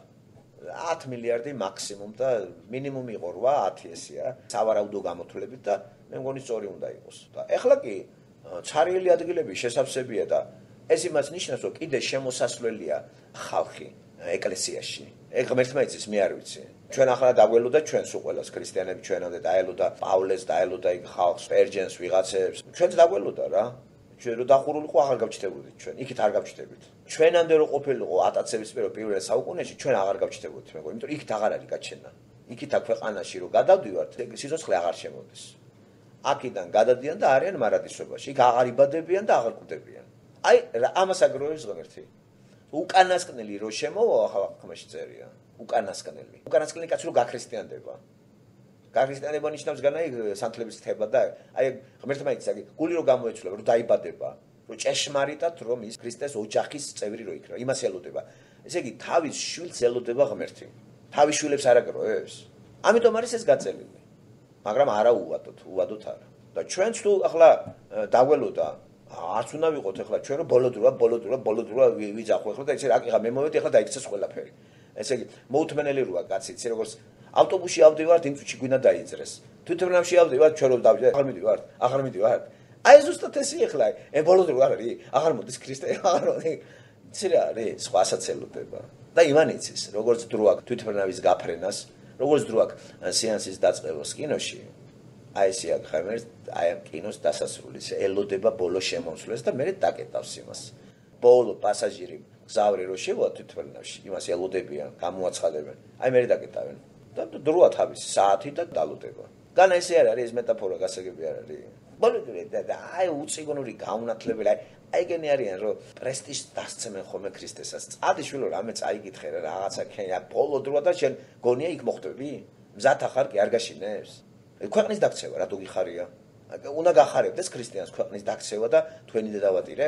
Speaker 1: 10 მილიარდი მაქსიმუმ და მინიმუმი იყო 8 ესეა სავარაუდო გამოთვლებით და მე მგონი სწორი უნდა იყოს და ეხლა კი ცარიელი ადგილები შესავსებია და ეს იმას ნიშნავს რომ კიდე შემოსასვლელია ხალხი ეკლესიაში ეგ ღმერთმა იცის მე არ ვიცი ჩვენ ახლა დაგველოდა ჩვენს უყველას ქრისტიანები ჩვენამდე დაელოდა პავლეს დაელოდა იქ ხალხს პერჯენს ვიღაცებს ჩვენც დაგველოდა რა ჩვენ რო დახურულიყო აღარ გავჩნდებოდით ჩვენ იქით არ გავჩნდებით ჩვენამდე რო ყოფილიყო ატაცების პირველ საუკუნეში ჩვენ აღარ გავჩნდებოდით მე მგონი იმიტომ იქით აღარ არის გაჩენა იქით აქ ქვეყანაში რო გადავდივართ სიცოცხლე აღარ შემოდის აქედან გადადიან და არიან მარადისობაში იქ აღარ იბადებიან და აღარ კვდებიან აი ამას აგროვებს ღმერთი უკანასკნელი რო შემოვა ახლა ხმაში წერია უკანასკნელი კაცი რო გაქრისტიანდება გაქრისტიანება ნიშნავს განაი სანთლების ხდება და აი ღმერთმა იცის გული რო გამოეცვლა რო დაიბადება რო ჭეშმარიტად რომ ის ქრისტეს ოჯახის წევრი რო იქნება იმას ელოდება ესე იგი თავის შვილს ელოდება ღმერთი თავის შვილებს არ აგროვებს ამიტომ არის ეს გაწელილი მაგრამ არა უვადოთ არა და ჩვენც თუ ახლა დაგველოდა არც უნდა ვიყოთ ახლა ჩვენ რომ ბოლოდროა ვიძახო ახლა და ისე აკიღა მე მომედი ახლა დაიქცეს ყველაფერი ესე იგი მოუთმენელი როა კაცი იცი როგორც ავტობუსში ავდივართ იმ წუთში გვინდა დაიძრეს თვითმფრინავში ავდივართ ჩვენ რომ დავდივართ აღარ მიდივართ აი ზუსტად ესე ახლა ბოლოდრო არ არის აღარ მოდის ქრისტე აღარ მოდის იცი რა არის სხვასაც ელოდება და იმან იცის როგორც დრო აქვს თვითმფრინავის გაფრენას როგორც დრო აქვს სეანსის დაწყებას კინოში აი ესე აქ ხემერს აი ამ კინოს დასასრულის ელოდება ბოლო შემოსვლას და მე დაკეტავს იმას ბოლო პასაჟირი გზავრი რო შევა თვითმფრინავში იმას ელოდებიან გამოაცხადებენ აი მე დაკეტავენ და დროა თავისი საათი და დალოდება განა ესე არ არის ეს მეტაფორა გასაგები არ არის ბოლოდრე და აი უციგონური გაუნათლებელი აი ეგენი არიან რომ პრესტიჟს დასცემენ ხოლმე ქრისტესას წადი შვილო რამე წაიგითხე რა რაღაცა ქენია ბოლო დროა და შენ გონია იქ მოხდები მზად ახარ კი არ გაშინებს ქვეყნის დაქცევა რატო გიხარია უნდა გახარებდეს ქრისტიანს ქვეყნის დაქცევა და თქვენი დედავატირე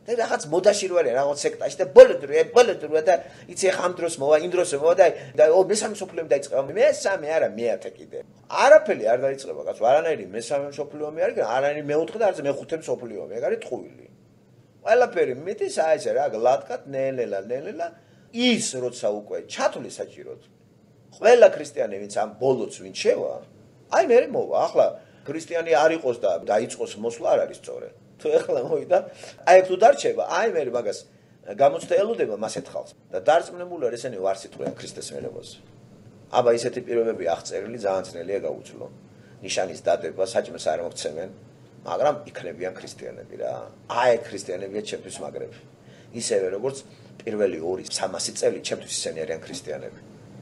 Speaker 1: და რაღაც მოდაში რო არის რაღაც სექტაში და ბოლოდრო და იცი ხამ დროს მოვა იმ დროს მოვა და მესამე სოფლიო დაიწყება მესამე არა მეათე კიდე არაფერი არ დაიწყება კაც არანაირი მესამე სოფლიო ომი არის არანაირი მეოთხე და არც მეხუთე სოფლიო ომი ეგ არის ტყუილი ყველაფერი მიდის აი ესე რა გლატკად ნელელა ის როცა უკვე ჩათვლი საჭიროდ ყველა ქრისტიანი ვინც ამ ბოლოც ვინ შევა აი მე მოვა ახლა ქრისტიანი არ იყოს და დაიწყოს მოსვლა არ არის სწორე თუ ეხლა მოვიდა აი თუ დარჩება აი მე მაგას გამოცდა ელოდება მასეთ ხალხს და დარწმუნებული არ ესენი ვარ სიტყვიან ქრისტეს მერევაზე აბა ისეთი პირობები აღწერილი ძალიან ძნელია გაუძლო ნიშანის დადება საჭმელს არ მოგცემენ მაგრამ იქნებიან ქრისტიანები რა აი ქრისტიანებია ჩემთვის მაგრები ისევე როგორც პირველი 200-300 წელი ჩემთვის ისინი არიან ქრისტიანები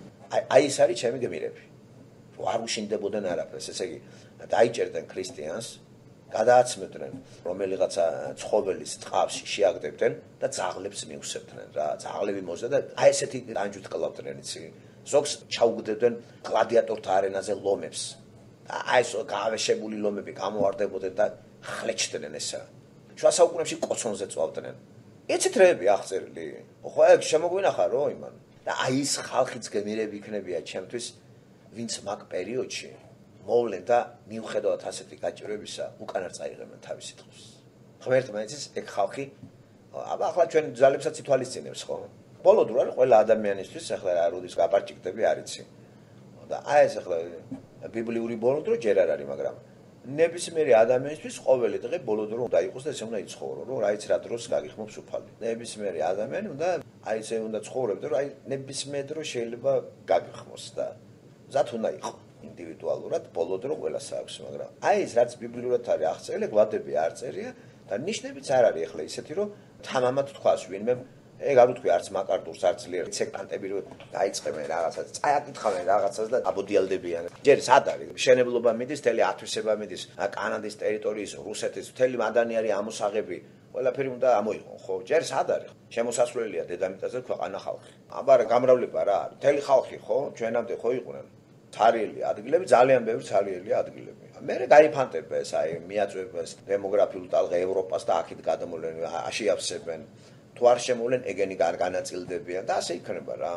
Speaker 1: აი ეს არის ჩემი გმირები არ უშინდებოდნენ არაფერს ესე იგი დაიჭერდნენ ქრისტიანს გადააცმევდნენ რომელიღაცა ცხოველის ტყავში შეაგდებდნენ და ძაღლებს მიუსებდნენ რა ძაღლები მოზდა და აი ესეთი ანჯუთ კლავდნენ იცი ზოგს ჩაუგდებდნენ გლადიატორთა არენაზე ლომებს აი ეს გავეშებული ლომები გამოარდებოდნენ და ხლეჩდნენ ესა შუა საუკუნეებში კოცონზე წვავდნენ ეცეთ რეები აღწერილი ხო ეგ შემოგვინახა რო იმან და აი ეს ხალხიც გმირები იქნებია ჩემთვის ვინც მაგ პერიოდში მოვლენ და მიუხედავად ასეთი გაჭირვებისა უკან არ წაიღებენ თავის სიტყვას ღმერთმა იცის ეგ ხალხი აბა ახლა ჩვენ ძალებსაც ითვალისწინებს ხო ბოლო დრო არის ყველა ადამიანისთვის ახლა რა როდის გაპარჭიკდები არიცი და აი ეს ახლა ბიბლიური ბოლო დრო ჯერ არ არის მაგრამ ნებისმიერი ადამიანისთვის ყოველი დღე ბოლო დრო უნდა იყოს და ესე უნდა იცხოვრო რომ რაიც რა დროს გაგიხმობს უფალი ნებისმიერი ადამიანი უნდა აი ესე უნდა ცხოვრებდეს რომ აი ნებისმიერ დრო შეიძლება გაგიხმოს და მზად უნდა იყოს ინდივიდუალურად ბოლო დრო ყველას აქვს მაგრამ აი ეს რაც ბიბლიურად არის აღწერილი გვადები არ წერია და ნიშნებიც არ არის ახლა ისეთი რომ თამამად თქვას ვინმე ეგ არ უთქვი არც მაკარტურს არც ლიერ სექტანტები რომ დაიწყებენ რაღაცას წააკითხავენ რაღაცას და აბოდიალდებიან ჯერ სად არის მშენებლობა მიდის თელი ათვისება მიდის კანადის ტერიტორიის რუსეთის მთელი მადანი არის ამოსაღები ყველაფერი უნდა ამოიღონ ხო ჯერ სად არის შემოსასვლელია დედამიწაზე ქვეყანა ხალხი აბა გამრავლება რა არის მთელი ხალხი ხო ჩვენამდე ხო იყვნენ ცარიელი ადგილები ძალიან ბევრი ცარიელი ადგილები მე გაიფანტება ეს აი მიაწვევს დემოგრაფიულ ტალღა ევროპას და აქეთ გადამოვლენ აშიავსებენ თუ არ შემოვლენ ეგენი განაწილდებიან და ასე იქნება რა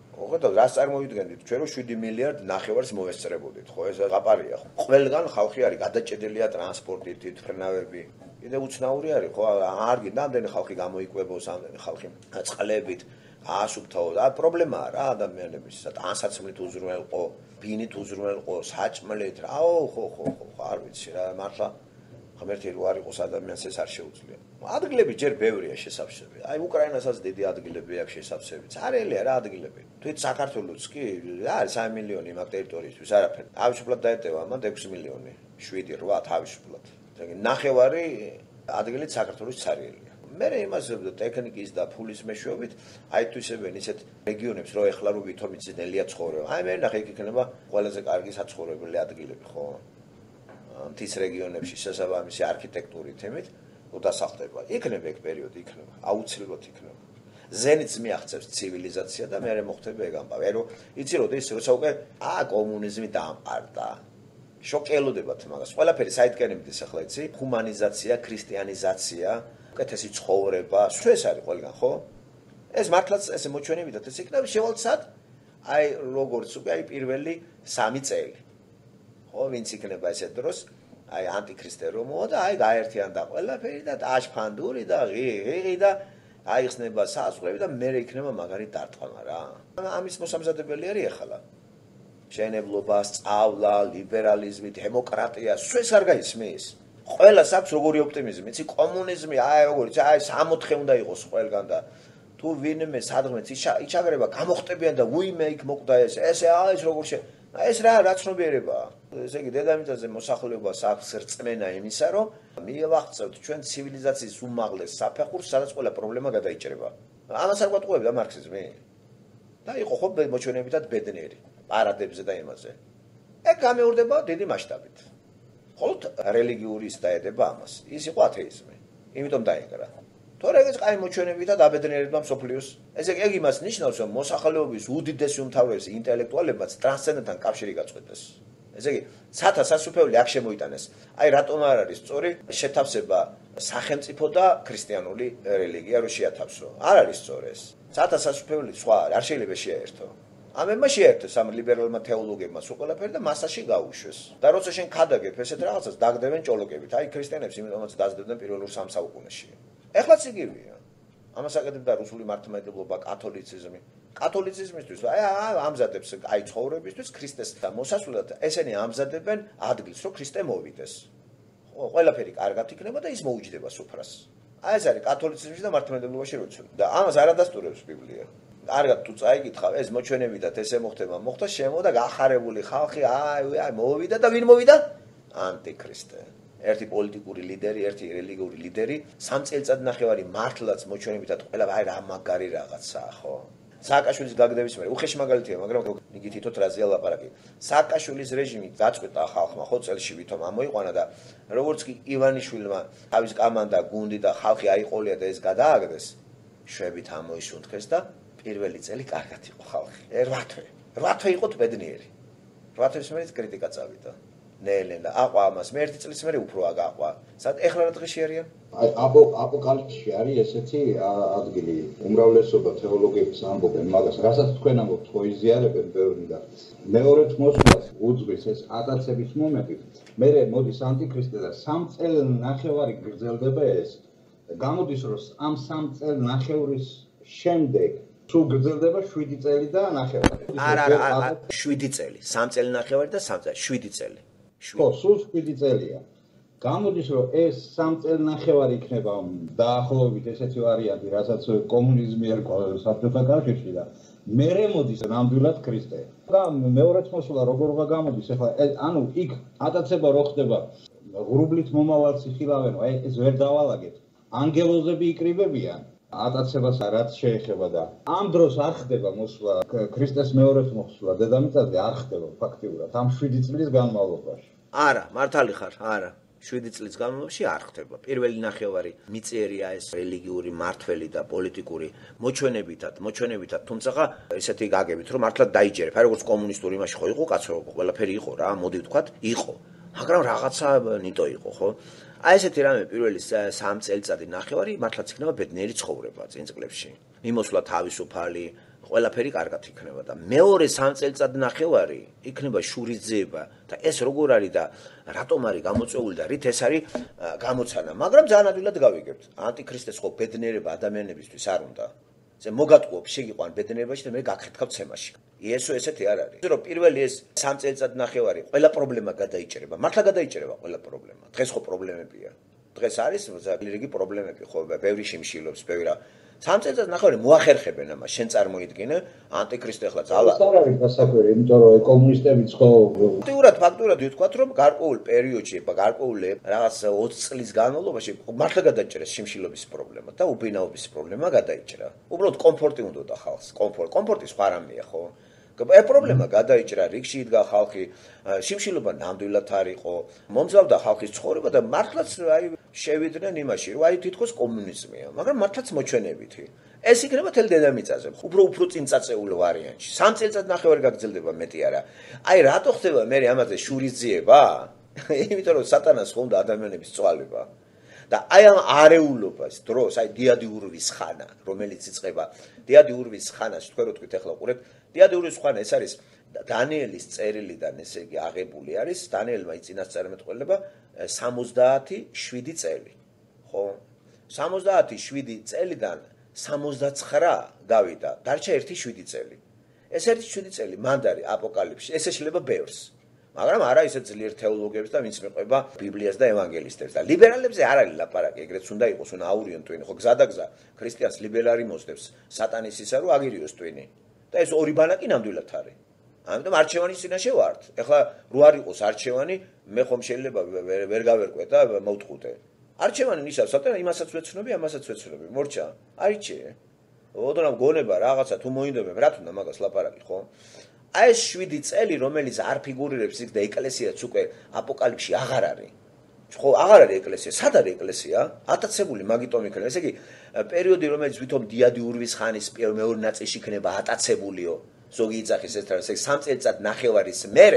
Speaker 1: ხო რას წარმოვიდგენთ ჩვენ რომ 7 მილიარდ ნახევარს მოვესწრებოდით ხო ეს გაპარია ხო ყველგან ხალხი არის გადაჭედილია ტრანსპორტით თვითმფრინავები კიდე უცნაური არის ხო არ გინდა ამდენი ხალხი გამოიკვებოს ამდენი ხალხი წყლებით ასუფთავო და პრობლემაა რა ადამიანების ანსაცმლით უზრუნველყო ბინით უზრუნველყო საჭმლით რაო ხო არ ვიცი რა მართლა ღმერთი რო არ იყოს ადამიანს ეს არ შეუძლია ადგილები ჯერ ბევრია შესავსები აი უკრაინასაც დიდი ადგილები აქვს შესავსები წარელია რა ადგილები თვით საქართველოს კი არის 3 მილიონი მაგ ტერიტორიისთვის არაფერი თავისუფლად დაეტევა მან 6 მილიონი 7-8 თავისუფლად ნახევარი ადგილით საქართველოს წარელია მე იმას ტექნიკის და ფულის მეშვეობით აითვისებენ ისეთ რეგიონებს რომ ეხლა რო ვითომ იცინელია ცხოვრება აი მე ნახე იქ იქნება ყველაზე კარგი საცხოვრებელი ადგილები ხო მთის რეგიონებში შესაბამისი არქიტექტურით ემით უდასახდება იქნება ეგ პერიოდი იქნება აუცილებლად იქნება ზენიტს მიაღწევს ცივილიზაცია და მე მოხდება ეგ ამბავი რომ იცი როდის როცა უკვე კომუნიზმი დაამყარდა შოკელოდებათ მაგას ყველაფერი საითკენ მიდის ახლა იცი ჰუმანიზაცია ქრისტიანიზაცია უკეთესი ცხოვრება ეს არის ყველგან ხო ეს მართლაც ესე მოჩვენებითად ეს იქნება შევალცად აი როგორც უკვე აი პირველი 3 წელი ხო ვინც იქნება ესეთ დროს აი ანტიქრისტე რომ მოვა და აი გაერთიანდა ყველაფერი და ტაშფანდური და ღიღი და აიხსნება საზღვრები და მე იქნება მაგარი დარტყმა რა ამის მოსამზადებელი არის ახლა მშენებლობა სწავლა ლიბერალიზმი დემოკრატია ეს არ გაისმის ყველას აქვს როგორი ოპტიმიზმი იცი კომუნიზმი აი როგორიც აი 60 უნდა იყოს ყველგან და თუ ვინმე სადღმეც იჩაგრება გამოხტებიან და უიმე იქ მოკვდა ესე აი ეს როგორ ეს რა ცნობიერებაა ესე იგი დედამიწაზე მოსახლეობას აქვს რწმენა იმისა რომ მივახცევთ ჩვენ ცივილიზაციის უმაღლეს საფეხურს სადაც ყველა პრობლემა გადაიჭრება ამას არ გვატყუებდა მარქსიზმი და იყო ხო მოჩვენებითად ბედნიერი პარადებზე და იმაზე ეგ გამეორდება დიდი მასშტაბით ხოლო რელიგიური ის დაედება ამას ის იყო ათეიზმი იმიტომ დაეკრა თორე ეს ყაი მოჩვენებითად აბედნიერებდა მსოფლიოს ეს ეგ იმას ნიშნავს რომ მოსახლეობის უდიდესი უმთავრესი ინტელექტუალებმაც ტრანსცენდენტთან კავშირი გაწყვეტეს ესე იგი, ცათა სასუფეველი აქ შემოიტანეს. აი რატომ არ არის სწორი შეთავსება სახელმწიფო და ქრისტიანული რელიგია რო შეათავსო? არ არის სწორი ეს. ცათა სასუფეველი სხვა არ შეიძლება შეაერთო. ამებმა შეერთეს ამ ლიბერალმა თეოლოგებმა სულ ყველაფერი და მასაში გაუშვეს. და როცა შენ ქადაგებ ესეთ რაღაცას, დაგდებენ ჭოლოკებით. აი ქრისტიანებს იმიტომაც დაძდებდნენ პირველ 3 საუკუნეში. ეხლაც იგივეა. ამას აკეთებდა რუსული მართლმადიდებლობა, კათოლიციზმი. კათოლიციზმისთვის აი ამზადებს აი ცხოვრებისთვის ქრისტესთან მოსასვლელად ესენი ამზადებენ ადგილს, რომ ქრისტე მოვიდეს. ხო, ყველაფერი კარგად იქნება და ის მოუჯდება სუფრას. აი ეს არის კათოლიციზმში და მართლმადიდებლობაში როცა. და ამას არ ადასტურებს ბიბლია. კარგად თუ წაიკითხავ, ეს მოჩვენებიდან ესე მოხდა შემო და გახარებული ხალხი აი მოვიდა და ვინ მოვიდა? ანტიქრისტე. ერთი პოლიტიკური ლიდერი, ერთი რელიგიური ლიდერი, 3 წელიწადნახევარი მართლაც მოჩვენებიდან ყველა აი რა მაგარი რაღაცაა, ხო? სააკაშვილის გაგდების მერე უხეში მაგალითია, მაგრამ იგი თვითონ რაზეა ლაპარაკი. სააკაშვილის რეჟიმი გაწყვეტა ხალხმა, ხო, წელში ვითომ ამოიყვანა და როგორც კი ივანიშვილმა თავის კამანდა, გუნდი და ხალხი აიყოლია და ეს გადააგდეს, შვებით ამოისუნთქეს და პირველი წელი კარგად იყო ხალხი. 8 თვე იყო ბედნიერი. 8 თვის მერე კრიტიკა წავიდა. ნელ-ნელა აყვა ამას, მე ერთი წლის მერე უფრო აგაყვა. საერთოდ ეხლა რა დღეში არიან?
Speaker 2: აი აპოკალიფსში არის ესეთი ადგილი, უმრავლესობა თეოლოგების ამბობენ მაგას, რასაც თქვენ ამბობთ, ხო იზიარებენ ბევრი და მეორედ მოსვლას უძღვის ეს ატაცების მომენტი. მერე მოდის ანტიქრისტე და 3 წელნახევარი გრძელდება ეს. გამოდის რომ ამ 3 წელნახევრის შემდეგ სულ გრძელდება 7 წელი და ნახევარი.
Speaker 1: არა, 7 წელი, 3 წელნახევარი და 7 წელი.
Speaker 2: ხო, სულ 7 წელია. გამოდის რომ ეს 3 წელნახევარი იქნება დაახლოებით ესეთი ვარიანტი, რასაც კომუნიზმი ერქვა საბჭოთა კავშირში და მერე მოდის ნამდვილად ქრისტე. და მეორეც მოსულა როგორღა გამოდის ახლა ანუ იქ ატაცება რო ხდება ღრუბლით მომავალს იხილავენო, აი ეს ვერ დავალაგეთ. ანგელოზები იკრიბებიან ატაცებას რაც შეეხება და ამ დროს არ ხდება მოსვლა ქრისტეს მეორედ მოსვლა დედამიწაზე არ ხდება ფაქტიურად ამ 7 წლის განმავლობაში.
Speaker 1: არა, მართალი ხარ, არა. 7 წლის განმავლობაში არ ხდება. პირველი ნახევარი მიწიერია ეს რელიგიური მართველი და პოლიტიკური მოჩვენებითად, თუმცა ესეთი გაგებით რომ მართლა დაიჯერებ. აი როგორც კომუნისტური იმაში ხო იყო კაცო, ყველაფერი იყო რა, მოდი ვთქვათ, იყო. მაგრამ რაღაცა ნიტო იყო, ხო? აი ესეთი რამე პირველი 3 წელიწადი ნახევარი მართლაც იქნება ბედნიერი ცხოვრება წინ წლებში. მიმოსვლა თავისუფალი, ყველაფერი კარგად იქნება და მეორე 3 წელიწადი ნახევარი იქნება შურისძიება და ეს როგორ არის და რატომ არის გამოწვეული და რით ეს არის გამოცანა, მაგრამ ძალიან ადვილად გავიგებთ. ანტიქრისტეს ხო ბედნიერება ადამიანებისთვის არ უნდა. ზე მოგატყუებ შეგიყვან ბედნიერებაში და მე გაქრთქავ ცემაში. იესო ესეთი არ არის. რომ პირველი ეს 3 წელიწად ნახევარი ყველა პრობლემა გადაიჭერება. მართლა გადაიჭერება ყველა პრობლემა. დღეს ხო პრობლემებია. დღეს არის რიგი პრობლემები ხო, ბევრი შიმშილობს, ბევრი 3 წელიწად ნახევარი მოახერხებენ ამას, შენ წარმოიდგინე, ანტიქრისტე ახლა ძალა.
Speaker 2: ეს არ არის დასაკვირი, იმიტომ რომ კომუნისტებიც ხო
Speaker 1: ფაქტურად ვთქვათ, რომ გარკვეულ პერიოდში, გარკვეულ რაღაც 20 წლის განმავლობაში მართლა გადაიჭერეს შიმშილობის პრობლემა და უბინაობის პრობლემა გადაიჭრა. უბრალოდ კომფორტი უნდოდა ხალხს, კომფორტი სხვა რამეა, ხო? პრობლემა გადაიჭრა, რიგში იდგა ხალხი, შიმშილობა ნამდვილად არ იყო, მომძლავდა ხალხის ცხოვრება და მართლაც აი შევიდნენ იმაში, რომ აი თითქოს კომუნიზმია, მაგრამ მართლაც მოჩვენებითი. ეს იქნება თელ დედამიწაზე, უფრო წინწაწეული ვარიანტში. 3 წელიწად ნახევარი გაგრძელდება მეტი არა. აი რატო ხდება მე ამაზე შურისძიება? იმიტომ რომ სატანას ხონდა ადამიანების წვალება. და აი ამ არეულობას დროს, აი დიადი ურვის ხანა, რომელიც იწყება დიადი ურვის ხანაში, თქვენ რო თქვით ახლა უყურეთ, დიადი ურვის ხანა ეს არის დანიელის წერილიდან, ესე იგი აღებული არის, დანიელმა იწინასწარმეტყველება 77 წელი. ხო? 77 წელიდან 69 გავიდა, დარჩა 7 წელი. ეს 7 წელი მანდარი აპოკალიფსში, ეს შეიძლება ბევრს. მაგრამ არა ისეთ ძლიერ თეოლოგებს და ვინც მეყვება ბიბლიას და ევანგელისტებს და ლიბერალებზე არ არის ლაპარაკი, ეგრეც უნდა იყოს, უნდა აურიონ ტვინი, ხო გზადაგზა ქრისტიანს ლიბერალი მოსდევს სატანის ისა რომ აგირიოს ტვინი. და ეს ორი ბანაკი ნამდვილად არის. ამიტომ არჩევანის წინაშე ვართ. ეხლა რო არ იყოს არჩევანი, მე ხომ შეიძლება ვერ გავერკვე და მოვთხოვდე. არჩევანი ნიშნავს სატანა იმასაც ვეცნობი, ამასაც ვეცნობი. მორჩა, არიჩე. ოდნავ გონება რაღაცა თუ მოინდომებ, რა თქმა მაგას ლაპარაკი, ხო? აი ეს 7 წელი, რომელიც არ ფიგურირებს იქ და ეკლესიაც უკვე აპოკალიფსში აღარ არის. ხო, აღარ არის ეკლესია. სად არის ეკლესია? ატაცებული მაგიტომ იქნება. ესე იგი, პერიოდი, რომელიც ვითომ დიადი ურვის ხანის მეორე ნაწილში იქნება ატაცებულიო, ზოგი იძახის ეს 3 წელიწად ნახევარის მერე,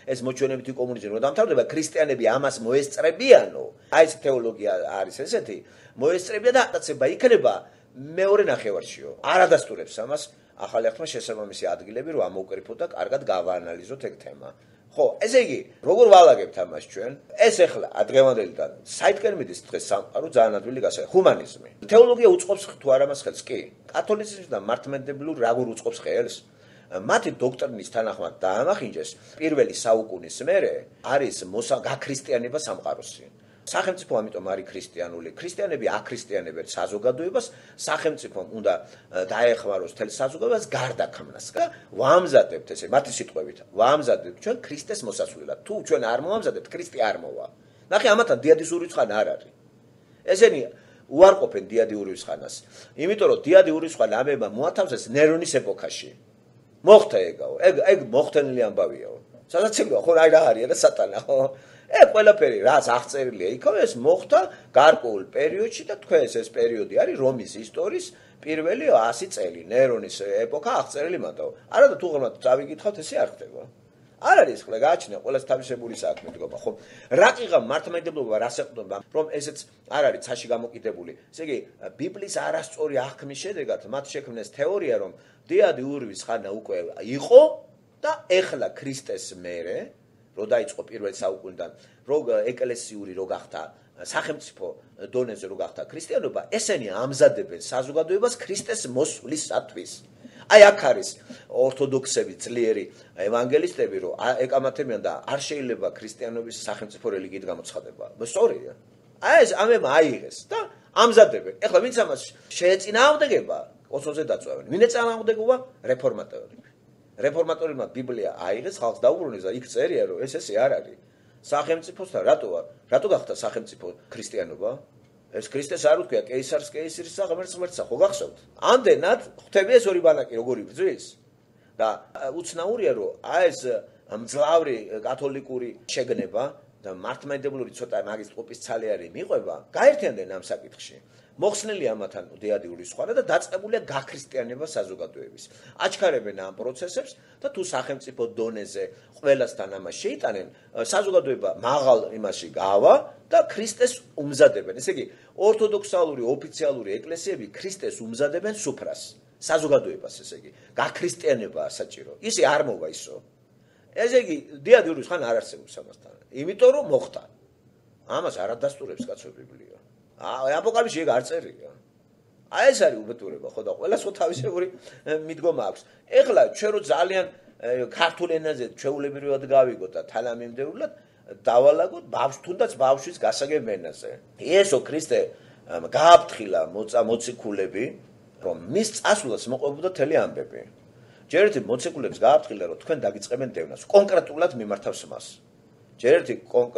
Speaker 1: ეს მოჩვენებითი კომუნიზმი რომ დამთავრდება, ქრისტიანები ამას მოესწრებიანო. აი ეს თეოლოგია არის ესეთი, მოესწრებიან და ატაცება იქნება მეორე ნახევარშიო. არ ადასტურებს ამას ახალი აღთქმა შესაბამისი ადგილები რომ ამოვკრიფოთ და კარგად გავაანალიზოთ ეგ თემა. ხო, ესე იგი, როგორ ვალაგებთ ამას ჩვენ? ეს ახლა ადრევანდელიდან საითკენ მიდის დღეს სამყარო ძალიან ადვილი გასაგებია. ჰუმანიზმი. თეოლოგია უწყობს თუ არა მას ხელს? კი. კათოლიციზმი და მართლმადიდებლური როგორ უწყობს ხელს? მათი დოქტრინის თანახმად დაამახინჯეს პირველი საუკუნის მერე არის გაქრისტიანება სამყაროსი. სახელმწიფო ამიტომ არის ქრისტიანული. ქრისტიანები აქრისტიანებენ საზოგადოებას, სახელმწიფომ უნდა დაეხმაროს თელ საზოგადოებას გარდაქმნას. ვამზადებთ ესე მათი სიტყვებით. ვამზადებთ ჩვენ ქრისტეს მოსასვლელად. თუ ჩვენ არ მოვამზადებთ, ქრისტე არ მოვა. ნახე, ამათან დიადის ურვიცხანა არ არის. ესენი უარყოფენ დიადი ურვიცხანას. იმიტომ რომ დიადი ურვიცხანა ამება მოათავსეს ნერონის ეპოქაში. მოხდა ეგაო. ეგ მოხდენილი ამბავიაო. სადაცილოა ხო რა არის და სატანა ხო? ყველაფერი რაც აღწერილია იქო ეს მოხდა გარკვეულ პერიოდში და თქვენს ეს პერიოდი არის რომის ისტორიის პირველი 100 წელი ნერონის ეპოქა აღწერილი მათაო. არადა თუ ღრმად წავიკითხავთ ესე არ ხდება. არ არის ხოლმე გააჩნია ყველას თავისებური საქმე მდგომა ხო? რა ყიღა მართლმადიდებლობა რას ეყრდნობა რომ ესეც არ არის ცაში გამოკიდებული. ესე იგი ბიბლიის არასწორი აღქმის შედეგად მათ შექმნეს თეორია რომ დიადი ურვის ხანა უკვე იყო და ეხლა ქრისტეს მერე რო დაიწყო პირველ საუკუნიდან რო ეკლესიური რო გახდა სახელმწიფო დონეზე რო გახდა ქრისტიანობა ესენი ამზადებენ საზოგადოებას ქრისტეს მოსვლისათვის. აი აქ არის ორთოდოქსები ძლიერი ევანგელისტები რომ ეკამათებიან და არ შეიძლება ქრისტიანობის სახელმწიფო რელიგიით გამოცხადება. სწორია. აი ეს ამება აიღეს და ამზადებენ. ეხლა ვინც ამას შეეწინააღმდეგება ოცოზე დაწვევენ. ვინ ეწინააღმდეგება? რეფორმატორები. რეფორმატორებმა ბიბლია აიღეს, ხალხს დაუბრუნეს და იქ წერია რომ ესე არ არის. სახელმწიფოსთან რატო გახდა სახელმწიფო ქრისტიანობა? ეს ქრისტეს არ უთქვია კეისარს კეისრისა, ღმერთს ღმერთსა, ხო გახსოვთ? ამდენად ხვდები ეს ორი ბანაკი როგორი ბრძვის? და უცნაურია რომ აი ეს მძლავრი კათოლიკური შეგნება და მართლმადიდებლური ცოტა მაგის ტყუპის ცალი არის მიყვება, გაერთიანდნენ ამ საკითხში. მოხსნილია ამათან დიადი ურვიცხანა და დაწყებულია გაქრისტიანება საზოგადოების. აჩქარებენ ამ პროცესებს და თუ სახელმწიფო დონეზე ყველასთან ამას შეიტანენ, საზოგადოება მაღალ იმაში გავა და ქრისტეს უმზადებენ. ესე იგი, ორთოდოქსალური ოფიციალური ეკლესიები ქრისტეს უმზადებენ სუფრას, საზოგადოებას, ესე იგი, გაქრისტიანებაა საჭირო. ისე არ მოვა ისო. ესე იგი, დიადი ურვიცხანა არ არსებობს ამასთან. იმიტომ რომ მოხდა. ამას არ ადასტურებს კაცო ბიბლია. აპოკალიფსში ეგ არ წერია. აი ეს არის უბედურება, ხო და ყველას ხო თავისებური მიდგომა აქვს. ეხლა ჩვენ რო ძალიან ქართულ ენაზე ჩვეულებრივად გავიგოთ და თანამიმდევრულად დავალაგოთ თუნდაც ბავშვის გასაგებ ენაზე. იესო ქრისტე გააფრთხილა მოციქულები, რომ მის წასვლას მოყვებოდა თელი ამბები. ჯერ ერთი მოციქულებს გააფრთხილა, რომ თქვენ დაგიწყებენ დევნას, კონკრეტულად მიმართავს მას. ჯერ ერთი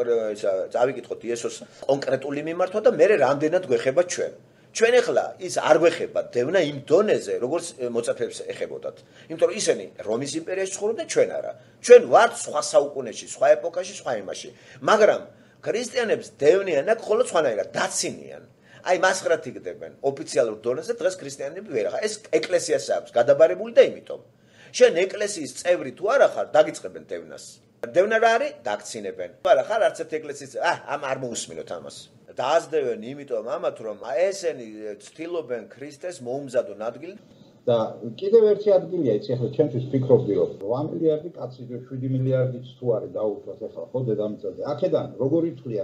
Speaker 1: წავიკითხოთ იესოს კონკრეტული მიმართვა და მე რამდენად გვეხება ჩვენ. ჩვენ ახლა ის არ გვეხება დევნა იმ დონეზე, როგორც მოწაფეებს ეხებოდათ. იმიტომ რომ ისინი რომის იმპერიაში ცხოვრობდნენ, ჩვენ არა. ჩვენ ვართ სხვა საუკუნეში, სხვა ეპოქაში, სხვა იმაში. მაგრამ ქრისტიანებს დევნიან აქ ხოლო სხვანაირად დაცინიან. აი მასხრად იგდებენ ოფიციალურ დონეზე დღეს ქრისტიანები ვერ ახლა. ეს ეკლესიას აქვს გადაბარებული და იმიტომ. შენ ეკლესიის წევრი თუ არა ხარ, დაგიწყებენ დევნას. დევნა რა არის? დაგცინებენ. არა ხარ არც ერთ ეკლესიის ამ არ მოусმინოთ ამას. დაასდევენ იმიტომ ამათ რომ ესენი ცდილობენ ქრისტეს მოუმზადონ ადგილი
Speaker 2: და კიდევ ერთი ადგილია იცი ახლა ჩემთვის ვფიქრობდი რომ 8 მილიარდი კაცი 7 მილიარდიც თუ არის დაუშვათ ახლა ხო დედამიწაზე. აქედან როგორ ითვლიან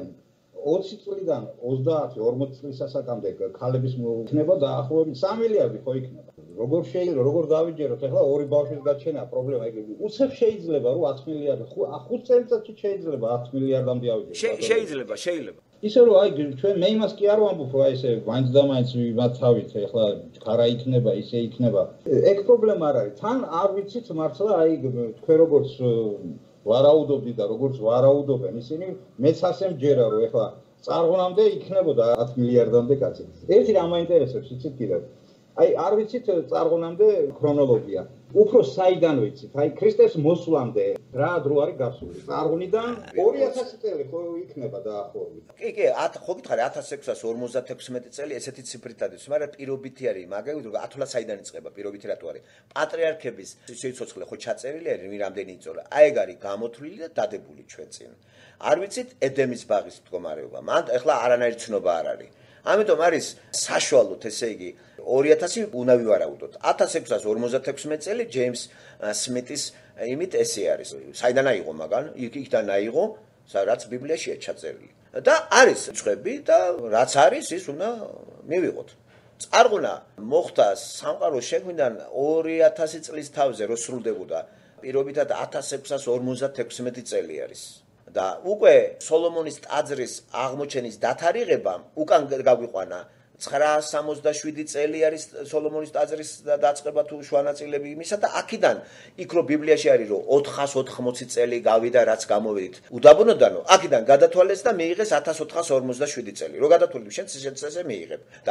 Speaker 2: 20 წლიდან 30-40 წლის ასაკამდე ქალების მოიქნება დაახლოებით 3 მილიარდი ხო იქნება. როგორ შეიძლება როგორ დავიჯეროთ ახლა ორი ბავშვის გაჩენა პრობლემა იგი უცებ შეიძლება რომ 10 მილიარდი 5 წელიწადში შეიძლება 10 მილიარდამდე ავიჯეროთ.
Speaker 1: შეიძლება.
Speaker 2: ისე რომ აი ჩვენ მე იმას კი არ ვამბობ რომ აი ესე მაინც და მაინც ვიმაცავით ახლა ხარა იქნება ისე იქნება. ეგ პრობლემა არ არის. თან არ ვიცით მართლა აი თქვენ როგორც ვარაუდობდი და როგორც ვარაუდობენ ისინი მეც ასე მჯერა რომ ახლა წარღვნამდე იქნებოდა 10 მილიარდამდე კაცი. ერთი რა მაინტერესებს იცით კიდევ აი არ ვიცით წარღუნამდე ქრონოლოგია. უფრო საიდან ვიცით? აი ქრისტეს მოსვლამდე რა დრო არის გასული? წარღუნიდან 2000 წელი ხო იქნება დაახლოებით.
Speaker 1: კი, ხო გითხარი 1656 წელი ესეთი ციფრით არის, მაგრამ პირობითი არის, მაგალითად 10 საიდან იწყება პირობითი რატო არის? პატრიარქების სიცოცხლე ხო ჩაწერილი არის, რამდენი იწოლა. აი ეგ არის გამოთვლილი და დადებული ჩვენ წინ. არ ვიცით ედემის ბაღის მდგომარეობა. მან ეხლა არანაირი ცნობა არ არის. ამიტომ არის საშუალოდ ესე იგი 2000 უნდა ვივარაუდოთ. 1656 წელი ჯეიმს სმიტის იმით ესე არის. საიდან აიღო მაგან? იქიდან აიღო, რაც ბიბლიაშია ჩაწერილი. და არის წვები და რაც არის ის უნდა მივიღოთ. წარღვნა მოხდა სამყაროს შექმნიდან 2000 წლის თავზე რო სრულდებოდა. პირობითად 1656 წელი არის. და უკვე სოლომონის ტაძრის აღმოჩენის დათარიღებამ უკან გაგვიყვანა 967 წელი არის სოლომონის ტაძრის დაწყება თუ შუანაწილები იმისა და აქედან იქ რო ბიბლიაში არის რომ 480 წელი გავიდა რაც გამოვიდით უდაბნოდანო აქედან გადათვალეს და მიიღეს 1457 წელი რო გადათვალე შენ ესე მიიღებ და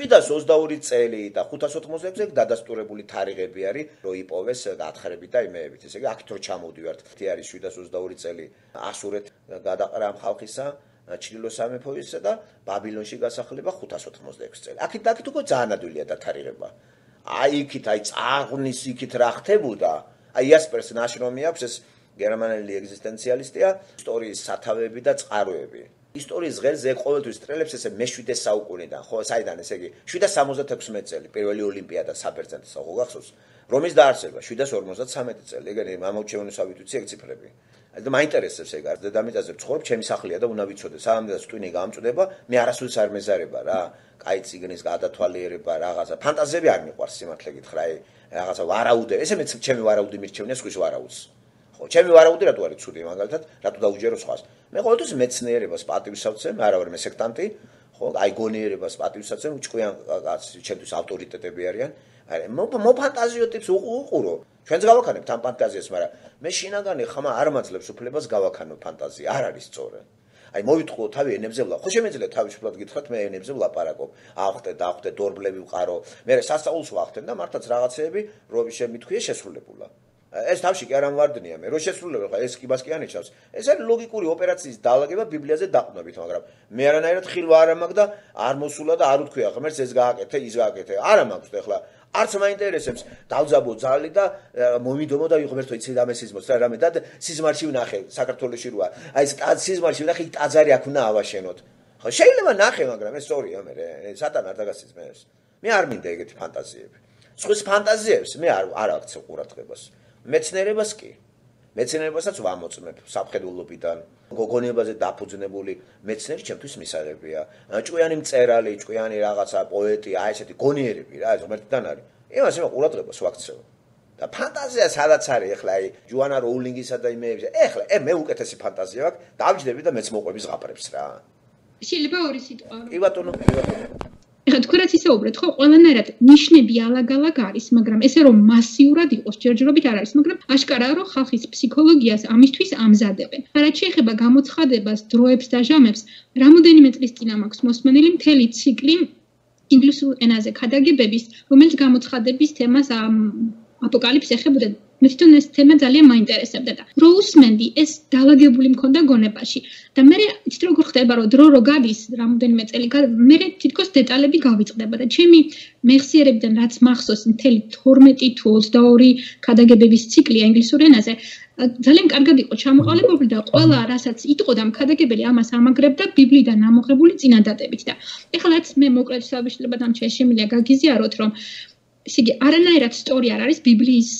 Speaker 1: 722 წელი და 586 დადასტურებული თარიღები არის რომ იპოვეს გაათხრებით და იმეებით ესე იგი აქეთ რო ჩამოვდივართ თი არის 722 წელი ასურეთ გადაყრა ხალხისა ჩრდილო სამეფოისა და ბაბილონში გასახლება 586 წელი. აქეთ უკვე ძალიან ადვილია დათარიღება. აი იქით, აი წარღვნის იქით რა ხდებოდა. აი იასპერს ნაშრომი აქვს ეს გერმანელი ეგზისტენციალისტია, ისტორიის სათავეები და წყაროები. ისტორიის ღერძზე ყოველთვის სტრელებს ესე მე-7 საუკუნიდან, ხო, საიდან ესე იგი 776 წელი, პირველი ოლიმპიადა საბერძნეთს, ხო გახსოვს? რომის დაარსება 753 წელი. ეგენი მამაჩევნისავით ვიცი ეგ ციფრები. და მაინტერესებს ეგ არ დედამიწაზე ვცხოვრობ, ჩემი სახლია და უნდა ვიცოდე, სამდღეს ტვინი გამწვდება, მე არასოდეს არ მეზარება რა, კაი ციგნის გადათვალიერება, რაღაცა, ფანტაზიები არ მიყვარს სიმართლე გითხრა, აი, რაღაცა ვარაუდე, ესე მეც ჩემი ვარაუდი მირჩევნია სხვის ვარაუდს. ხო, ჩემი ვარაუდი რატო არის ცუდი მაგალითად, რატო დაუჯერო სხვას. მე ყოველთვის მეცნიერებას პატივსავცემ, არა ვარ მე სექტანტი, ხო, აი გონიერებას პატივსავცემ, ჭკვიან კაცი, ჩემთვის ავტორიტეტები არიან. აი, მოფანტაზიო ტიპს უყურო. ჩვენც გავაქანებთ ამ ფანტაზიას, მაგრამ მე შინაგანი ხმა არ მაძლევს უფლებას გავაქანო ფანტაზია, არ არის სწორი. აი მოვიტყო თავი ენებზე ვლა. ხო შემიძლია თავისუფლად გითხრათ, მე ენებზე ვლაპარაკობ. ახვდე, დახვდე, დორბლები ვყარო. მე სასწაულს ვახდენ და მართლაც რაღაცეები რო შემითხვია შესრულებულა. ეს თავში კი არ ამვარდნია მე, რო შესრულებულა, ეს კი ბასკიანიჩავს. ეს არის ლოგიკური ოპერაციის დაალაგება ბიბლიაზე დაყნობით, მაგრამ მე არანაირად ხილვა არ მაქვს და არ მოსულა და არ უთქვია ღმერთს ეს გააკეთე, ის გააკეთე. არა მაქვს ეხლა არც მაინტერესებს დავძაბო ძალი და მომიდომო და ვიღმერთო იცი დამესიზმოს რა რამე და სიზმარში ვნახე საქართველოში როა აი ეს სიზმარში ვნახე ტაძარი აქ უნდა ავაშენოთ ხო შეიძლება ნახე მაგრამ ეს სწორია მე სატან არ დაგასიზმებს მე არ მინდა ეგეთი ფანტაზიები სხვის ფანტაზიებს მე არ აქცევ ყურადღებას მეცნიერებას კი მეცნიერებასაც ვამოწმებ საფხედულობიდან გოგონებაზე დაფუძნებული მეცნიერი ჩემთვის მისაღებია ჭკვიანი მწერალი ჭკვიანი რაღაცა პოეტი აი ესეთი გონიერები რა ეს ღმერთიდან არის იმას იმა ყურადღებას ვაქცევ და ფანტაზია სადაც არის ეხლა აი ჯოანა როულინგისა და იმეების ეხლა მე უკეთესი ფანტაზია აქვს დავჯდები და მეც მოყვები ზღაპრებს რა
Speaker 3: შეიძლება ორი სიტყვა
Speaker 1: კი ბატონო
Speaker 3: ეხლა თქვენაც ისაუბრეთ ხო ყველანაირად ნიშნები ალაგ-ალაგ არის მაგრამ ესე რომ მასიურად იყოს ჯერჯერობით არ არის მაგრამ აშკარაა რომ ხალხის ფსიქოლოგიას ამისთვის ამზადებენ რაც შეეხება გამოცხადებას დროებს და ჟამებს რამოდენიმე წლის წინ მაქვს მოსმენილი მთელი ციკლი ინგლისურ ენაზე ქადაგებების რომელიც გამოცხადების თემას აპოკალიფს ეხებოდა მე თვითონ ეს თემა ძალიან მაინტერესებდა და რო უსმენდი ეს დალაგებული მქონდა გონებაში და მე იცით როგორ ხდება რომ დრო რო გადის რამოდენიმე წელი მე თითქოს დეტალები გავიწყდება და ჩემი მეხსიერებიდან რაც მახსოვს მთელი 12 თუ 22 ქადაგებების ციკლი ინგლისურ ენაზე ძალიან კარგად იყო ჩამოყალიბებული და ყველა რასაც იტყოდა ქადაგებელი ამას ამაგრებდა ბიბლიიდან ამოღებული წინადადებით და ეხლაც მე მოკლედ საბიშლებად ამ შემიძლია გაგიზიაროთ რომ ისე იგი არანაირად სწორი არ არის ბიბლიის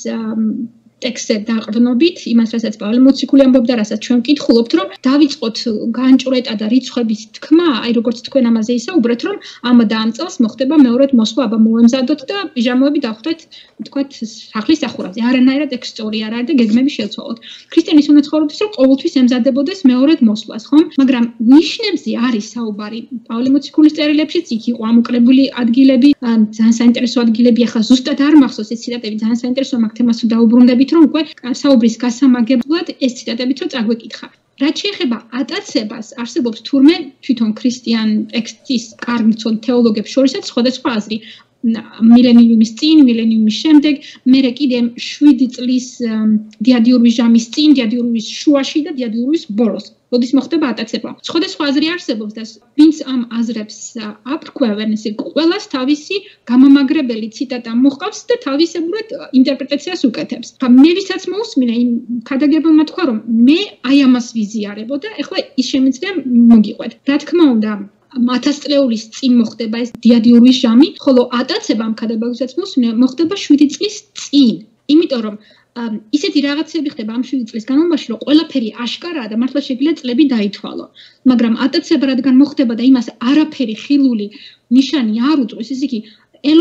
Speaker 3: ტექსტზე დაყრდნობით, იმას რასაც პავლე მოციქული ამბობდა, რასაც ჩვენ ვკითხულობთ, რომ დავიწყოთ განჭვრეტა და რიცხვების თქმა, აი როგორც თქვენ ამაზე ისაუბრეთ, რომ ამ და ამ წელს მოხდება მეორედ მოსვლა, აბა მოემზადოთ და პიჟამოები დავხვდეთ, თქვათ, სახლის სახურავზე. არანაირად ეგ სწორი არ არის და გეგმები შევცვალოთ. ქრისტიანის უნდა ცხოვრობდეს, რომ ყოველთვის ემზადებოდეს მეორედ მოსვლას, ხომ? მაგრამ ნიშნებზე არის საუბარი. პავლე მოციქულის წერილებშიც იქ იყო ამოკლებული ადგილები, ძალიან საინტერესო ადგილები, ახლა ზუსტად არ მახსოვს ეს ციტატები, ძალიან საინტერესო მაგ თემას დაუბრუნდებით რომ უკვე საუბრის გასამაგებლად ეს ციტატებით რომ წაგვეკითხა. რაც შეეხება ატაცებას, არსებობს თურმე თვითონ ქრისტიან ტექსტის კარგ მცოდნე თეოლოგებს შორისაც სხვადასხვა აზრი. მილენიუმის წინ, მილენიუმის შემდეგ, მერე კიდე 7 წლის დიადიურვის ჟამის წინ, დიადიურვის შუაში და დიადიურვის ბოლოს. როდის მოხდება ატაცება. სხვადასხვა აზრი არსებობს და ვინც ამ აზრებს აფრქვევენ, ესე ყველას თავისი გამამაგრებელი ციტატა მოჰყავს და თავისებურად ინტერპრეტაციას უკეთებს. მე ვისაც მოусმინა იმ ქადაგებელმა თქვა, რომ მე აი ამას ვიზიარებო და ეხლა ის შემიძლია მოგიყვეთ. რა თქმა უნდა 1000 წლეულის წინ მოხდება ეს დიადიურვის ჟამი, ხოლო ატაცება ამ ქადაგებელსაც მოხდება 7 წლის წინ. იმიტომ რომ ისეთი რაღაცები ხდება ამ 7 წლის განმავლობაში, რომ ყველაფერი აშკარაა და მართლა შეიძლება წლები დაითვალო. მაგრამ ატაცება რადგან მოხდება და იმას არაფერი ხილული ნიშანი არ უწვის, ისე იგი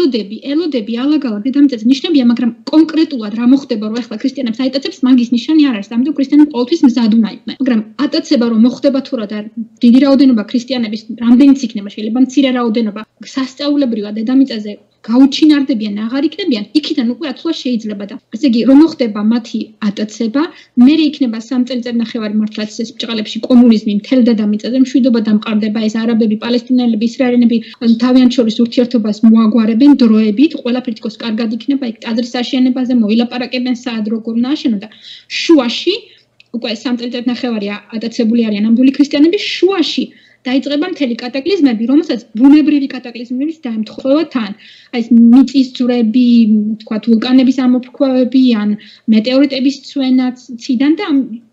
Speaker 3: ელოდები ალაგ-ალაგ დედამიწაზე ნიშნებია, მაგრამ კონკრეტულად რა მოხდება, რომ ახლა ქრისტიანებს აიტაცებს, მაგის ნიშანი არ არის. ამიტომ ქრისტიანები ყოველთვის მზად უნდა იყვნენ. მაგრამ ატაცება რომ მოხდება თუ რა და დიდი რაოდენობა ქრისტიანების რამდენიც იქნება, შეიძლება მცირე რაოდენობა სასწაულებრივად დედამიწაზე გაუჩინარდებიან, აღარ იქნებიან, იქიდან უკვე ათვლა შეიძლება და ესე იგი რომ მოხდება მათი ატაცება, მერე იქნება 3 წელიწადნახევარი მართლაც ეს ბჭყალებში კომუნიზმი მთელ დედამიწაზე მშვიდობა დამყარდება, ეს არაბები, პალესტინელები, ისრაელელები თავიანთ შორის ურთიერთობას მოაგვარებენ დროებით, ყველაფერი თქოს კარგად იქნება, იქ ტაძრის აშენებაზე მოილაპარაკებენ საად როგორ უნდა აშენო და შუაში უკვე 3 წელიწადნახევარი ატაცებული არიან ნამდვილი ქრისტიანები, შუაში დაიწყება მთელი კატაკლიზმები, რომელსაც ბუნებრივი კატაკლიზმების დაემთხვევა თან. აი ეს მიწის ძვრები, თქვათ ვულკანების ამოფრქვევები ან მეტეორიტების ცვენაციდან და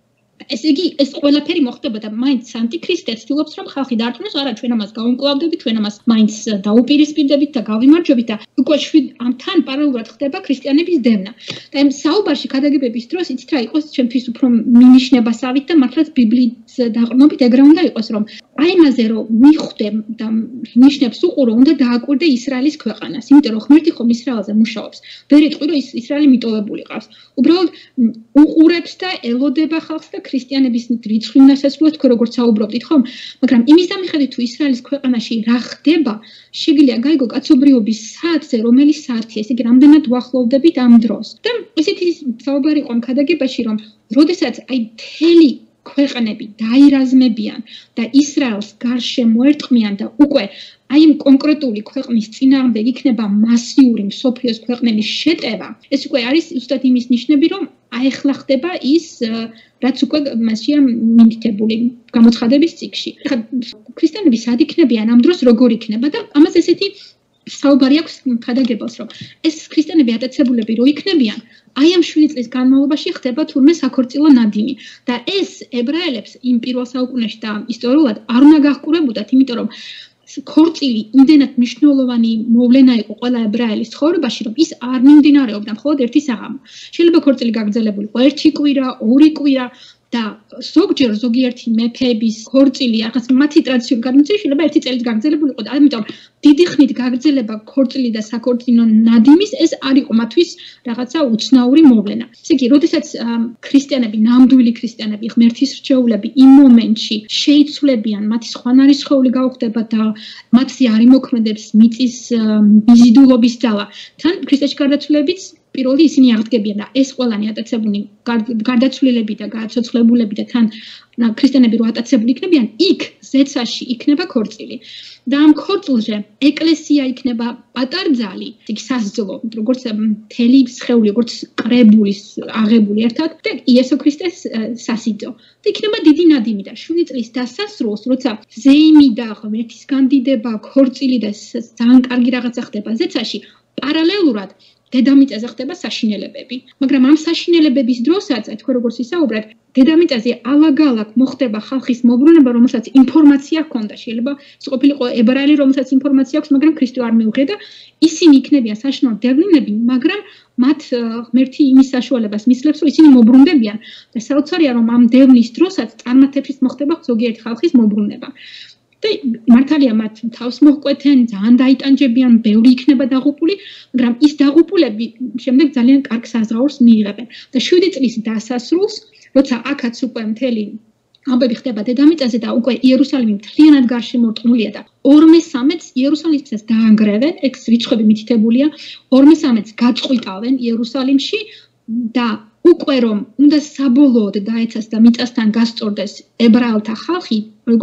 Speaker 3: ესე იგი ეს ყველაფერი მოხდება და მაინც ანტიქრისტე ცდილობს რომ ხალხი დარწმუნოს, არა ჩვენ ამას გავუმკლავდებით, ჩვენ ამას მაინც დაუპირისპირდებით და გავიმარჯვებით და უკვე თან პარალელურად ხდება ქრისტიანების დევნა. და ამ საუბარში ქადაგებების დროს იცით რა იყოს ჩემთვის უფრო მინიშნებასავით და მართლაც ბიბლიის დაყრდნობით ეგრე უნდა იყოს რომ აი მასე რომ მიხვდე და ნიშნებს უყურო უნდა დააკვირდე ისრაელის ქვეყანას, იმიტომ რომ ღმერთი ხომ ისრაელზე მუშაობს. ვერ იტყვი რომ ისრაელი მიტოვებული ყავს. უბრალოდ უყურებს და ელოდება ხალხს და ქრისტიანების რიცხვი უნდა შესრულოს თქვენ როგორც საუბრობდით ხომ? მაგრამ იმის დამიხედვით თუ ისრაელის ქვეყანაში რა ხდება, შეგიძლია გაიგო კაცობრიობის საათზე, რომელიც საათია, ესე იგი რამდენად უახლოვდებით ამ დროს. და ესეთი საუბარი იყო ამ ქადაგებაში, რომ როდესაც აი მთელი ქვეყნები დაირაზმებიან და ისრაელს გარშემო ერტყმიან და უკვე აი იმ კონკრეტული ქვეყნის წინააღმდეგ იქნება მასიური მსოფლიოს ქვეყნების შეტევა, ეს უკვე არის უბრალოდ იმის ნიშნები, რომ აეხლა ხდება ის, რაც უკვე მასშია მიმართებული გამოცხადების წიგნში. ხა ქრისტიანები სად იქნებიან ამ დროს როგორ იქნება და ამას ესეთი საუბარი აქვს ქადაგებელს, რომ ეს ქრისტიანები ატაცებულები რო იქნებიან, აი ამ 7 წლის განმავლობაში ხდება თურმე საქორწილო ნადიმი და ეს ებრაელებს იმ პირველ საუკუნეში და ისტორიულად არ უნდა გაჰყურებოდათ, იმიტომ რომ ქორწილი იმდენად მნიშვნელოვანი მოვლენა იყო ყველა ებრაელის ცხოვრებაში, რომ ის არ მიმდინარეობდა მხოლოდ ერთი საღამო. შეიძლება ქორწილი გაგრძელებულიყო 1 კვირა, 2 კვირა და ზოგჯერ ზოგიერთი მეფეების ქორწილი რაღაც მათი ტრადიციული გადმოცემით შეიძლება 1 წელიც გაგრძელებულიყო და ამიტომ დიდი ხნით გაგრძელება ქორწილი და საქორწინო ნადიმის ეს არ იყო მათთვის რაღაცა უცნაური მოვლენა. ესე იგი, როდესაც ქრისტიანები, ნამდვილი ქრისტიანები, ღმერთის რჩეულები იმ მომენტში შეიცვლებიან, მათი სხვანაირი სხეული გაუხდება და მათზე არ იმოქმედებს მიწის მიზიდულობის ძალა. თან ქრისტეში გარდაცვლილებიც პირველი ისინი აღდგებიან და ეს ყველანი ატაცებული გარდაცვლილები და გააცოცხლებულები და თან ქრისტიანები რო ატაცებული იქნებიან, იქ ზეცაში იქნება ქორწილი. და ამ ქორწილზე ეკლესია იქნება პატარძალი, იგი სასძულო, როგორც მთელი სხეული, როგორც კრებულის აღებული ერთად და იესო ქრისტეს სასიძო. და იქნება დიდი ნადიმი და 7 წლის დასასრულს, როცა ზეიმი და ღმერთის განდიდება, ქორწილი და ძალიან კარგი რაღაცა ხდება ზეცაში, პარალელურად დედამიწაზე ხდება საშინელებები. მაგრამ ამ საშინელებების დროსაც, თქვენ როგორც ისაუბრეთ, დედამიწაზე ალაგ-ალაგ მოხდება ხალხის მობრუნება, რომელსაც ინფორმაცია ჰქონდა. შეიძლება ის ყოფილიყო ებრაელი, რომელსაც ინფორმაცია აქვს, მაგრამ ქრისტე არ მიუღია და ისინი იქნებიან საშინაო დევნილები, მაგრამ მათ ღმერთი იმის საშუალებას მისლებს, რომ ისინი მობრუნდებიან. და საოცარია, რომ ამ დევნის დროსაც წარმართებშიც მოხდება ზოგიერთი ხალხის მობრუნება. და მართალია მათ თავს მოჰკვეთენ, ძალიან დაიტანჯებიან, ბევრი იქნება დაღუპული, მაგრამ ის დაღუპულები შემდეგ ძალიან კარგ საზღაურს მიიღებენ. და 7 წლის დასასრულს, როცა აქაც უკვე მთელი ამბები ხდება დედამიწაზე და უკვე იერუსალიმი მთლიანად გარშემორტყმულია და 2/3 იერუსალიმსაც დაანგრევენ, ეს რიცხვები მითითებულია, 2/3 გაწყვიტავენ იერუსალიმში და უკვე რომ უნდა საბოლოოდ დაეცას და მიწასთან გასწორდეს ებრაელთა ხალხი, როგორც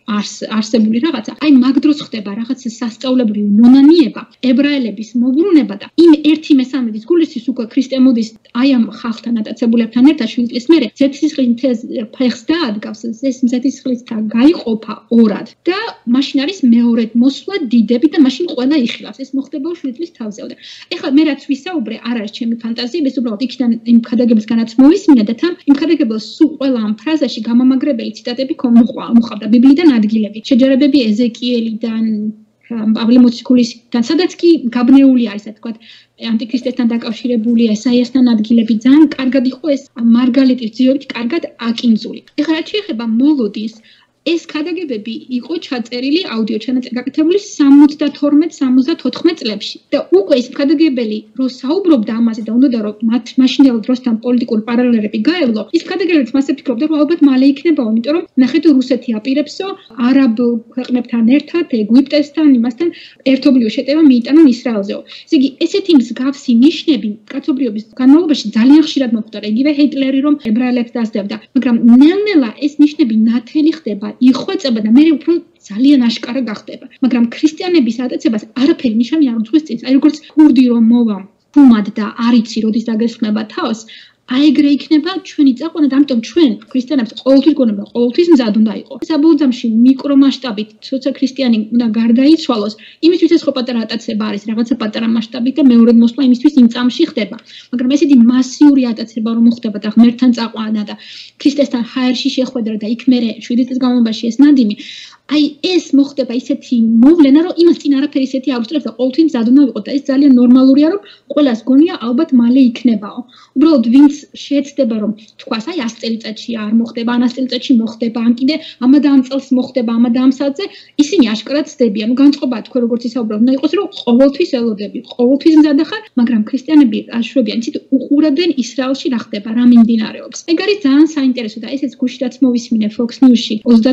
Speaker 3: არსებული რაღაცა. აი მაგ დროს ხდება რაღაც სასწაულებრივი მონანიება, ებრაელების მობრუნება და იმ 1/13 გულისთვის უკვე ქრისტე მოდის აი ამ ხალხთან ატაცებულებთან ერთად 7 წლის მერე ზეთისხლის ფეხს დაადგავს, ეს ზეთისხლის გაიყოფა ორად და მაშინ არის მეორედ მოსვლა დიდები და მაშინ ყველა იხილავს. ეს მოხდება 7 წლის თავზეო და ეხლა მე რაც ვისაუბრე, არ არის ჩემი ფანტაზიები, ეს უბრალოდ იქიდან იმ ქადაგებისგანაც მოვისმინე და თან იმ ქადაგებელს სულ ყველა ამ ფრაზაში გამამაგრებელი ციტატები მოყავდა ბიბლიიდან ადგილები. შეჯერებები ეზეკიელიდან, პავლე მოციქულისგან, სადაც კი გაბნეული არის, ასე ვთქვათ, ანტიქრისტესთან დაკავშირებული ესაიასთან ადგილები ძალიან კარგად იყო ეს მარგალიტის ძიებით კარგად აკინძული. ეხლა რაც შეეხება მოლოდის ეს ქადაგებები იყო ჩაწერილი აუდიო ჩანაწერი გაკეთებული 72-74 წლებში და უკვე ეს ქადაგებელი რო საუბრობდა ამაზე და უნდა რომ მაშინდელ დროსთან პოლიტიკური პარალელები გაევლო ის ქადაგებელიც მასე ფიქრობდა რომ ალბათ მალე იქნებაო იმიტომ რომ ნახეთ რუსეთი აპირებსო არაბ ქვეყნებთან ერთად ეგვიპტესთან იმასთან ერთობლივი შეტევა მიიტანონ ისრაელზეო ესე იგი ესეთი მსგავსი ნიშნები კაცობრიობის განმავლობაში ძალიან ხშირად მოხდა იგივე ჰიტლერი რომ ებრაელებს დასდებდა მაგრამ ნელ-ნელა ეს ნიშნები ნათელი ხდება იხვეწება და მე უფრო ძალიან აშკარა გახდება. მაგრამ ქრისტიანების ატაცებას არაფერი ნიშანი არ უძღვის წინს. აი როგორც ქურდი რომ მოვა ფუმად და არიცი როდის დაგესხმება თავს, აი ეგრე იქნება ჩვენი წაყვანა და ამიტომ ჩვენ ქრისტიანებს ყოველთვის გონებდა, ყოველთვის მზად უნდა იყოს. საბოლოოში მიკრომასშტაბით თორსა ქრისტიანი უნდა გარდაიცვალოს, იმისთვის ეს ხო პატარა ატაცება არის, რაღაცა პატარა მასშტაბით და მეორედ მოსვლა იმისთვის იმ წამში ხდება. მაგრამ ესეთი მასიური ატაცება რომ მოხდება და ღმერთთან წაყვანა და ქრისტესთან ჰაერში შეხვედრა და იქ მერე 7 წლის განმავლობაში ეს ნადიმი აი ეს მოხდება ისეთი მოვლენა რომ იმას წინ არაფერი ისეთი არ უსწრებს და ყოველთვის მზად უნდა ვიყოთ და ეს ძალიან ნორმალურია რომ ყველას გონია ალბათ მალე იქნებაო. უბრალოდ ვინც შეეცდება რომ თქვას აი 100 წელიწადში არ მოხდება, ან 100 წელიწადში მოხდება, ან კიდე ამა და ამ წელს მოხდება, ამა და ამ საათზე, ისინი აშკარად ცდებიან. განწყობაა თქვენ როგორც ისაუბრებთ, უნდა იყოს რომ ყოველთვის ელოდები, ყოველთვის მზად ხარ, მაგრამ ქრისტიანები აშვებიან, იცით, უყურებდნენ ისრაელში რა ხდება, რა მიმდინარეობს. ეგ არის ძალიან საინტერესო და ესეც გუშინაც მოვისმინე Fox News-ში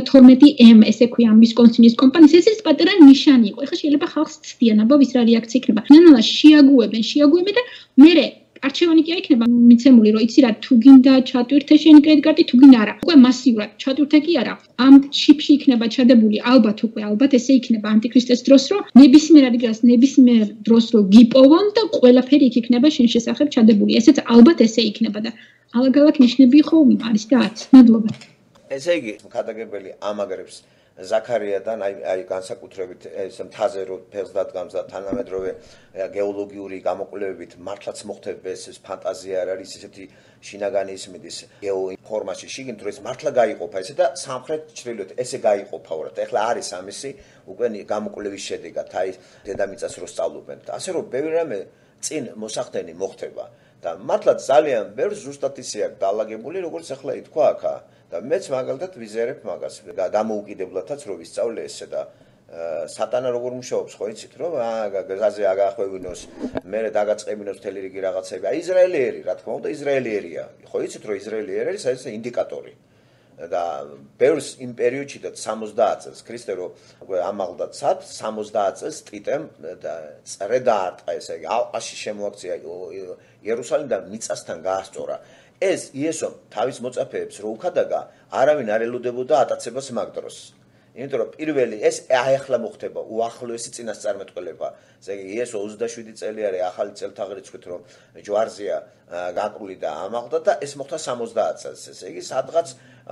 Speaker 3: 32M ესე ქვია ამ ვისკონსინის კომპანიის ეს პატარა ნიშანი იყო. ეხლა შეიძლება ხალხს ცდიან, აბა ვის რა რეაქცია იქნება. ნანა შეაგუებენ და მერე არჩევანი კი იქნება მიცემული რომ იცი რა თუ გინდა ჩატვირთე შენი კრედიტ კარტი თუ გინდა არა უკვე მასიურად ჩატვირთე კი არა ამ ჩიპში იქნება ჩადებული ალბათ ესე იქნება ანტიქრისტეს დროს რომ ნებისმიერ ადგილას ნებისმიერ დროს რომ გიპოვონ და ყველაფერი იქ იქნება შენ შესახებ ჩადებული ესეც ალბათ ესე იქნება და ალაგ-ალაგ ნიშნები ხო არის და არც მადლობა
Speaker 1: ესე იგი ქადაგებელი ამაგრებს ზაქარიადან აი განსაკუთრებით ეს მთაზე რო ფეხს დადგამს და თანამედროვე გეოლოგიური გამოკვლევებით მართლაც მოხდება ეს ფანტაზია არ არის ესეთი შინაგანი ისმის გეოინფორმაციის შიგნით რომ ეს მართლა გაიყოფა ესე და სამხრეთ ჩრდილოეთ ესე გაიყოფა ორად ეხლა არის ამისი უკვე გამოკვლევის შედეგად აი დედამიწას რო სწავლობენ ასე რომ ბევრი რამე წინ მოსახდენი მოხდება და მართლაც ძალიან ბევრ ზუსტად ისე აქვს დაალაგებული როგორც ახლა ითქვა აქა და მეც მაგალითად ვიზერებ მაგას დამოუკიდებლადაც რო ვისწავლე ესე და სატანა როგორ მუშაობს ხო იცით რომ გაზაზე აგახვევინოს მე დაგაწყებინოს მთელი რიგი რაღაცები აი ისრაელიერი რა თქმა უნდა ისრაელიერია ხო იცით რომ ისრაელიერი არის ეს ინდიკატორი და ბევრს იმ პერიოდში და 70 წელს ქრისტე რო ამაღლდა ცად 70 წელს ტიტემ და წრე დაარტყა ესე იგი ალყაში შემოაქცია იერუსალიმიდან მიწასთან გაასწორა ეს იესო თავის მოწაფეებს რო უხადაგა არავინ არ ელოდებოდა ატაცებას მაგ დროს იმიტომ რომ პირველი ეს ახლა მოხდება უახლოესი წინასწარმეტყველება ესე იგი იესო 27 წელი არის ახალი წელთაღრიცხვით რომ ჯვარზეა გაკრული და ამაღლდა და ეს მოხდა 70 წელს ესე იგი სადღაც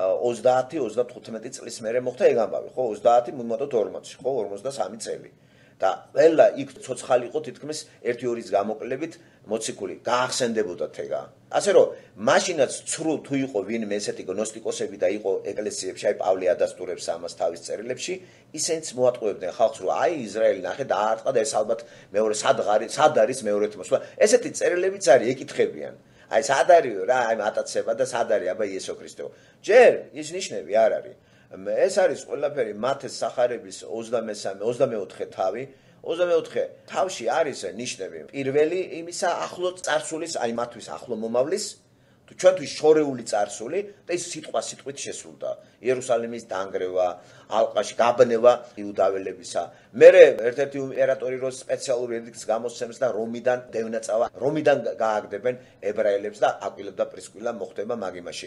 Speaker 1: 30-35 წლის მერე მოხდა ეგ ამბავი ხო 30 მომატოთ 40 ხო 53 წელი და ყველა იქ ცოცხალი იყო თითქმის 1-2 გამოკლებით მოციქული გაახსენდებოდათ ეგა ასე რომ მაშინაც ცრუ თუ იყო ვინმე ესეთი გნოსტიკოსები და იყო ეკლესიებში აი პავლე ადასტურებს ამას თავის წერილებში ისინიც მოატყუებდნენ ხალხს რომ აი ისრაელი ნახე დაარტყა და ეს ალბათ მეორე სად არის მეორეთ მოსვლა ესეთი წერილებიც არის ეკითხებიან აი სად არის რა აი მატაცება და სად არის აბა იესო ქრისტე ჯერ ის ნიშნები არ არის ეს არის ყველაფერი მათეს სახარების 23-24 თავი 24 თავში არის ნიშნები პირველი იმისა ახლო წარსულის აი მათთვის ახლო მომავლის თუ ჩვენთვის შორეული წარსული და ის სიტყვით შესრულდა იერუსალიმის დანგრევა ალყაში გაბნევა იუდაველებისა მერე ერთ-ერთი იმპერატორი რო სპეციალურ ედიქტს გამოსცემს და რომიდან გააგდებენ ებრაელებს და აკვილებ და პრისკვილა მოხდება მაგ იმაში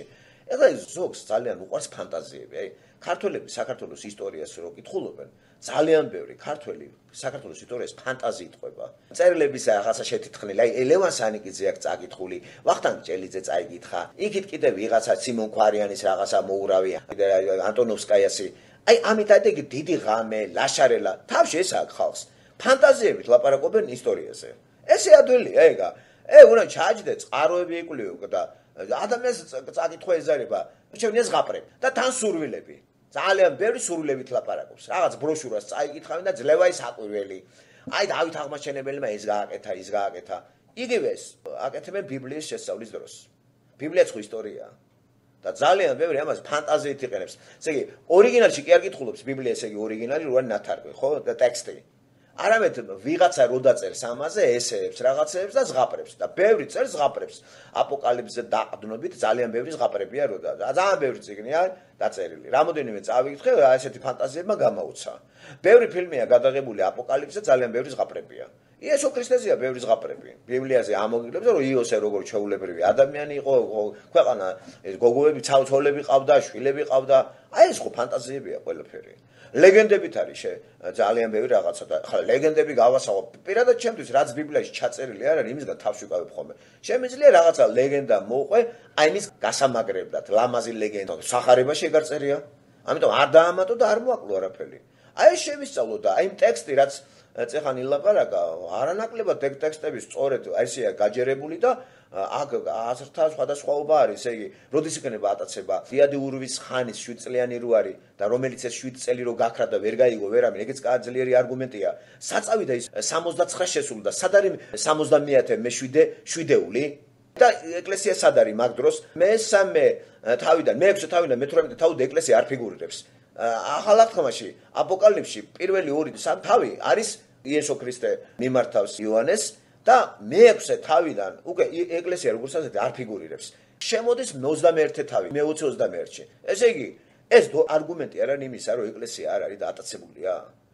Speaker 1: ეხლა ზოგს ძალიან უყვარს ფანტაზიები, აი ქართველები საქართველოს ისტორიას რო კითხულობენ, ძალიან ბევრი ქართველი საქართველოს ისტორიას ფანტაზიით ყვება. წერილების რაღაცა შეთითხნილი, აი ლევან სანიკიძე აქ წაკითხული, ვახტანგ ჭელიძე წაიკითხა, იქით კიდე ვიღაცა სიმონ ქვარიანის რაღაცა მოურავი, ანტონოვსკაიასი. აი ამით ადეგი დიდი ღამე, ლაშარელა, თავში ეს აქ ხალხს ფანტაზიებით ლაპარაკობენ ისტორიაზე. ესე ადველია ეგა. უნდა ჩაჯდე წყაროები ეკვლიო და ადამიანს წაკითხვა ეზარება, შევინე ზღაპრებ და თან სურვილები. ძალიან ბევრი სურვილებით ლაპარაკობს. რაღაც ბროშურას წაიკითხავენ და ძლევა ის აკვირველი. აი დავით აღმაშენებელმა ეს გააკეთა, ის გააკეთა. იგივე ეს აკეთებენ ბიბლიის შესწავლის დროს. ბიბლიაც ხო ისტორიაა. და ძალიან ბევრი ამას ფანტაზიით იყენებს. ესე იგი, ორიგინალში კი არ კითხულობს ბიბლია, ესე იგი ორიგინალი რო არის ნათარგმნი, ხო? და ტექსტი. არამედ ვიღაცა რო დაწერს ამაზე ესეებს, რაღაცეებს და ზღაპრებს და ბევრი წერს ზღაპრებს. აპოკალიფსზე დაყდნობით ძალიან ბევრი ზღაპრებია რო და ძალიან ბევრი წიგნია დაწერილი. რამოდენიმე წავიკითხე, ესეთი ფანტაზიებმა გამოუცა. ბევრი ფილმია გადაღებული აპოკალიფსზე, ძალიან ბევრი ზღაპრებია. იესო ქრისტეზეა ბევრი ზღაპრები. ბიბლიაზე ამოგიგებს, რომ იოსე როგორ ჩაულებრივი ადამიანი იყო, ქვეყანა გოგოები, ცალ-ცოლები ყავდა, შვილები ყავდა. აი ეს ხო ფანტაზიებია ყველაფერი. ლეგენდებით არის ძალიან ბევრი რაღაცა და ხა ლეგენდები გავასაუბრ. პირადად ჩემთვის რაც ბიბლიაში ჩაწერილი არ არის, იმისგან თავში ვყავებ ხოლმე. შემიძლია რაღაცა ლეგენდა მოყვე, აი მის გასამაგრებლად, ლამაზი ლეგენდა. სახარებაში ეგ არ წერია. ამიტომ არ დაამატო და არ მოაკლო არაფერი. აი ეს შევისწავლო და აი იმ ტექსტი რაც წეხან ილაპარაკა, არანაკლებად ტექსტები სწორედ ესეა გაჯერებული და აქ აზრთა სხვადასხვაობა არის, ესე იგი, როდის იქნება ატაცება, დიადი ურვის ხანის 7 წლიანი რო არის და რომელიც ეს 7 წელი რო გაქრა და ვერ გაიგო ვერამე, ეგეც ძალიან არგუმენტია. საწავიდა ის 69 შესული და სად არის 70-ე მე-7-ეული? და ეკლესია სად არის მაგ დროს? მე-3 თავიდან, მე-6 თავიდან, მე-18 თავიდან ეკლესია არ ფიგურირებს. ახალ აღთქმაში, აპოკალიფსში პირველი 2-3 თავი არის იესო ქრისტე მიმართავს იოანეს და მე-6 თავიდან უკვე ეკლესია როგორც ასეთი არ ფიგურირებს. შემოდის 21 თავი, მე-20-21-ში. ესე იგი, ეს არგუმენტი არ არის იმისა, რომ ეკლესია არ არის დაატაცებულია.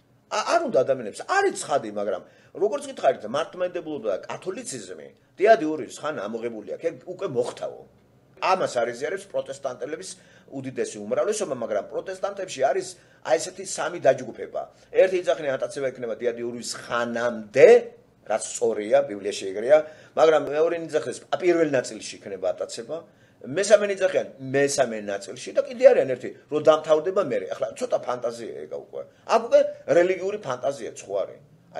Speaker 1: არ უნდა ადამიანებს არის ცხადი, მაგრამ როგორც გითხარით, მართლმადიდებლობა და კათოლიციზმი, დიადი ურვის ხან ამოღებული აქვს, ეგ უკვე მოხთავო. ამას არიზიარებს პროტესტანტების უდიდესი უმრავლესობა, მაგრამ პროტესტანტებში არის აი ესეთი სამი დაჯგუფება. ერთი იძახიან ატაცება იქნება დიადი ურვის ხანამდე, რაც სწორია, ბიბლიაში ეგრეა, მაგრამ მეორე იძახეს პირველ ნაწილში იქნება ატაცება, მესამე იძახიან მესამე ნაწილში და კიდე არიან ერთი, რომ დამთავრდება მერე. ახლა ცოტა ფანტაზია ეგა უკვე. აქ უკვე რელიგიური ფანტაზიაც ხო არის.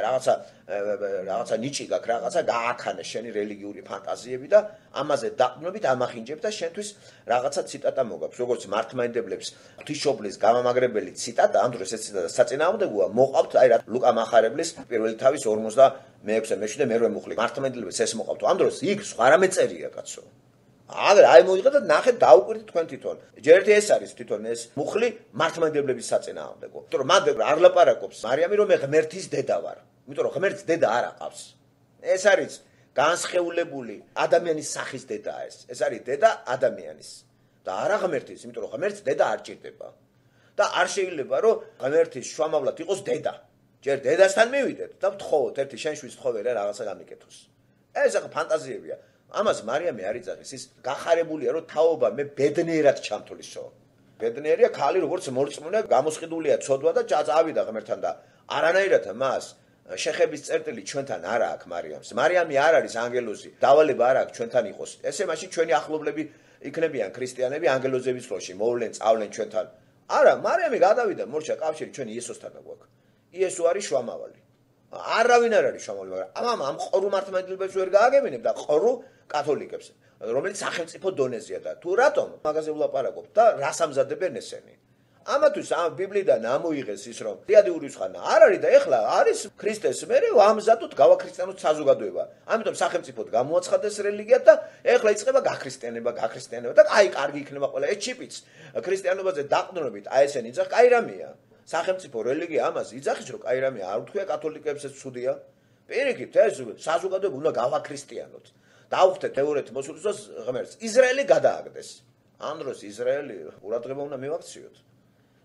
Speaker 1: რაღაცა ნიჭი გაქვს, რაღაცა გააქანე შენი რელიგიური ფანტაზიები და ამაზე დაყრდნობით ამახინჯებ და შენთვის რაღაცა ციტატა მოგაქვს, როგორც მართლმადიდებლებს ღვთისმშობლის გამამაგრებელი ციტატა, ამ დროს ეს ციტატა საწინააღმდეგოა, მოყავთ აი რა ლუკა მახარებლის პირველი თავის 46-მე, მე-7 მერვე მუხლი. მართლმადიდებლებს ეს მოყავთ. ამ დროს იქ სხვა რამე წერია, კაცო. აი მოიღეთ და ნახეთ დაუკვირდით თქვენ თვითონ. ჯერ ერთი ეს არის თვითონ ეს მუხლი მართლმადიდებლების საწინააღმდეგო. იმიტომ რომ მანდ არ ლაპარაკობს მარიამი რომ მე ღმერთის დედა ვარ. იმიტომ რომ ღმერთს დედა არ აყავს. ეს არის განსხეულებული ადამიანის სახის დედა ეს. ეს არის დედა ადამიანის და არა ღმერთის, იმიტომ რომ ღმერთს დედა არ ჭირდება. და არ შეიძლება რომ ღმერთის შუამავლად იყოს დედა. ჯერ დედასთან მივიდეთ და ვთხოვოთ ერთი შენშვის თხოვე რა რაღაცა გამიკეთოს. ეს ახლა ფანტაზიებია. ამას მარიამი არ იწახის, ის გახარებულია რომ თაობა მე ბედნიერად ჩამთვლისო. ბედნიერია ქალი როგორც მორწმუნე გამოსყიდულია ცოდვა და წავიდა ღმერთთან და არანაირად მას შეხების წერტილი ჩვენთან არ აქვს მარიამს. მარიამი არ არის ანგელოზი, დავალება არ აქვს ჩვენთან იყოს. ესე მაშინ ჩვენი ახლობლები იქნებიან ქრისტიანები ანგელოზების როლში, მოვლენ, წავლენ ჩვენთან. არა, მარიამი გადავიდა, მორჩა კავშირი ჩვენ იესოსთან გვაქვს. იესო არის შუამავალი. არავინ არ არის შუამავალი, მაგრამ ამ ყრუ მართლმადიდებლებს ვერ გააგებინებ და ყრუ კათოლიკებს, რომელიც სახელმწიფო დონეზეა და თუ რატომ მაგაზე ვლაპარაკობ და რას ამზადებენ ესენი. ამათვის ამ ბიბლიიდან ამოიღეს ის რომ დიადი ურვის ხანა არ არის და ეხლა არის ქრისტეს მერე ამზადოთ გავაქრისტიანოთ საზოგადოება. ამიტომ სახელმწიფოდ გამოაცხადეს რელიგია და ეხლა იწყება გაქრისტიანება და აი კარგი იქნება ყველა ეს ჩიპიც ქრისტიანობაზე დაყრდნობით აი ესენი იძახ კაი რამეა. სახელმწიფო რელიგია ამას იძახის რომ კაი რამეა არ უთქვია კათოლიკებს ეს ცუდია. პირიქით ეს საზოგადოება უნდა გავაქრისტიანოთ. დაუხდეთ თეორეთ მოსულს ღმერთს. ისრაელი გადააგდეს. ამ დროს ისრაელი ყურადღება უნდა მივაქციოთ.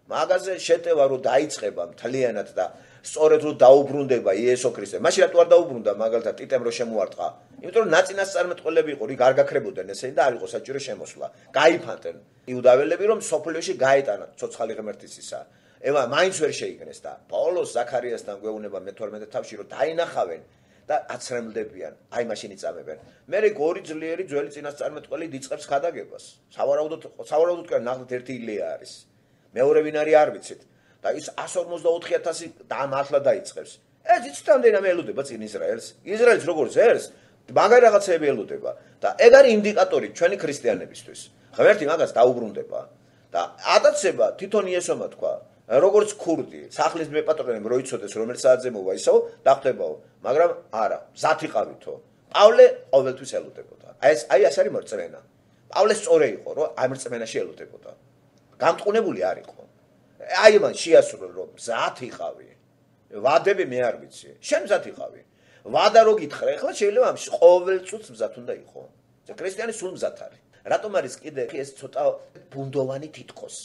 Speaker 1: მაგაზე შეტევა რომ დაიწყება მთლიანად და სწორედ რომ დაუბრუნდება იესო ქრისტე. მაშინ რატო არ დაუბრუნდა მაგალითად ტიტემ რო შემოარტყა? იმიტომ რომ ნაწინასწარმეტყველები იყო, რიგ არ გაქრებოდნენ ესენი და არ იყო საჭირო შემოსვლა. გაიფანტენ იუდაველები რომ სოფლიოში გაეტანათ ცოცხალი ღმერთისისა. ევა მაინც ვერ შეიგნეს და პაულოს ზაქარიასთან გვეუბნება მე-12 თავში რომ დაინახავენ და აცრემლდებიან, აი მაშინ იწამებენ. მე ორი ძლიერი ძველი წინასწარმეტყველი იწყებს ხადაგებას. სავარაუდოდ კი ნახეთ ერთი ილია არის. მეორე ვინ არის არ ვიცით. და ის 154,000 და მართლა დაიწყებს. ეს იცით რამდენად ელოდება წინ ისრაელს? ისრაელს როგორც ერს, მაგარი რაღაცები ელოდება და ეგ არის ინდიკატორი ჩვენი ქრისტიანებისთვის. ღმერთი მაგას დაუბრუნდება და ატაცება თვითონ იესომა თქვა, როგორც ქურდი, სახლის მეპატრონემ რო იცოდეს რომელიც საათზე მოვა ისაო, დახვდებაო, მაგრამ არა, მზად იყავითო. პავლე ყოველთვის ელოდებოდა. აი ეს არის მორწმენა. პავლე სწორი იყო, რომ აი მორწმენაში ელოდებოდა. გამტყუნებული არ იყო. აი მან შეასრულა რომ მზად იყავი. ვადები მე არ ვიცი. შენ მზად იყავი. ვადა რო გითხრა, ეხლა შეიძლება ამ ყოველ წუთს მზად უნდა იყო. ქრისტიანი სულ მზად არის. რატომ არის კიდე ეს ცოტა ბუნდოვანი თითქოს?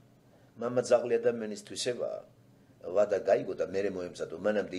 Speaker 1: მამა ძაღლი ადამიანისთვისება ვადა გაიგო და მე მოემზადო. მანამდე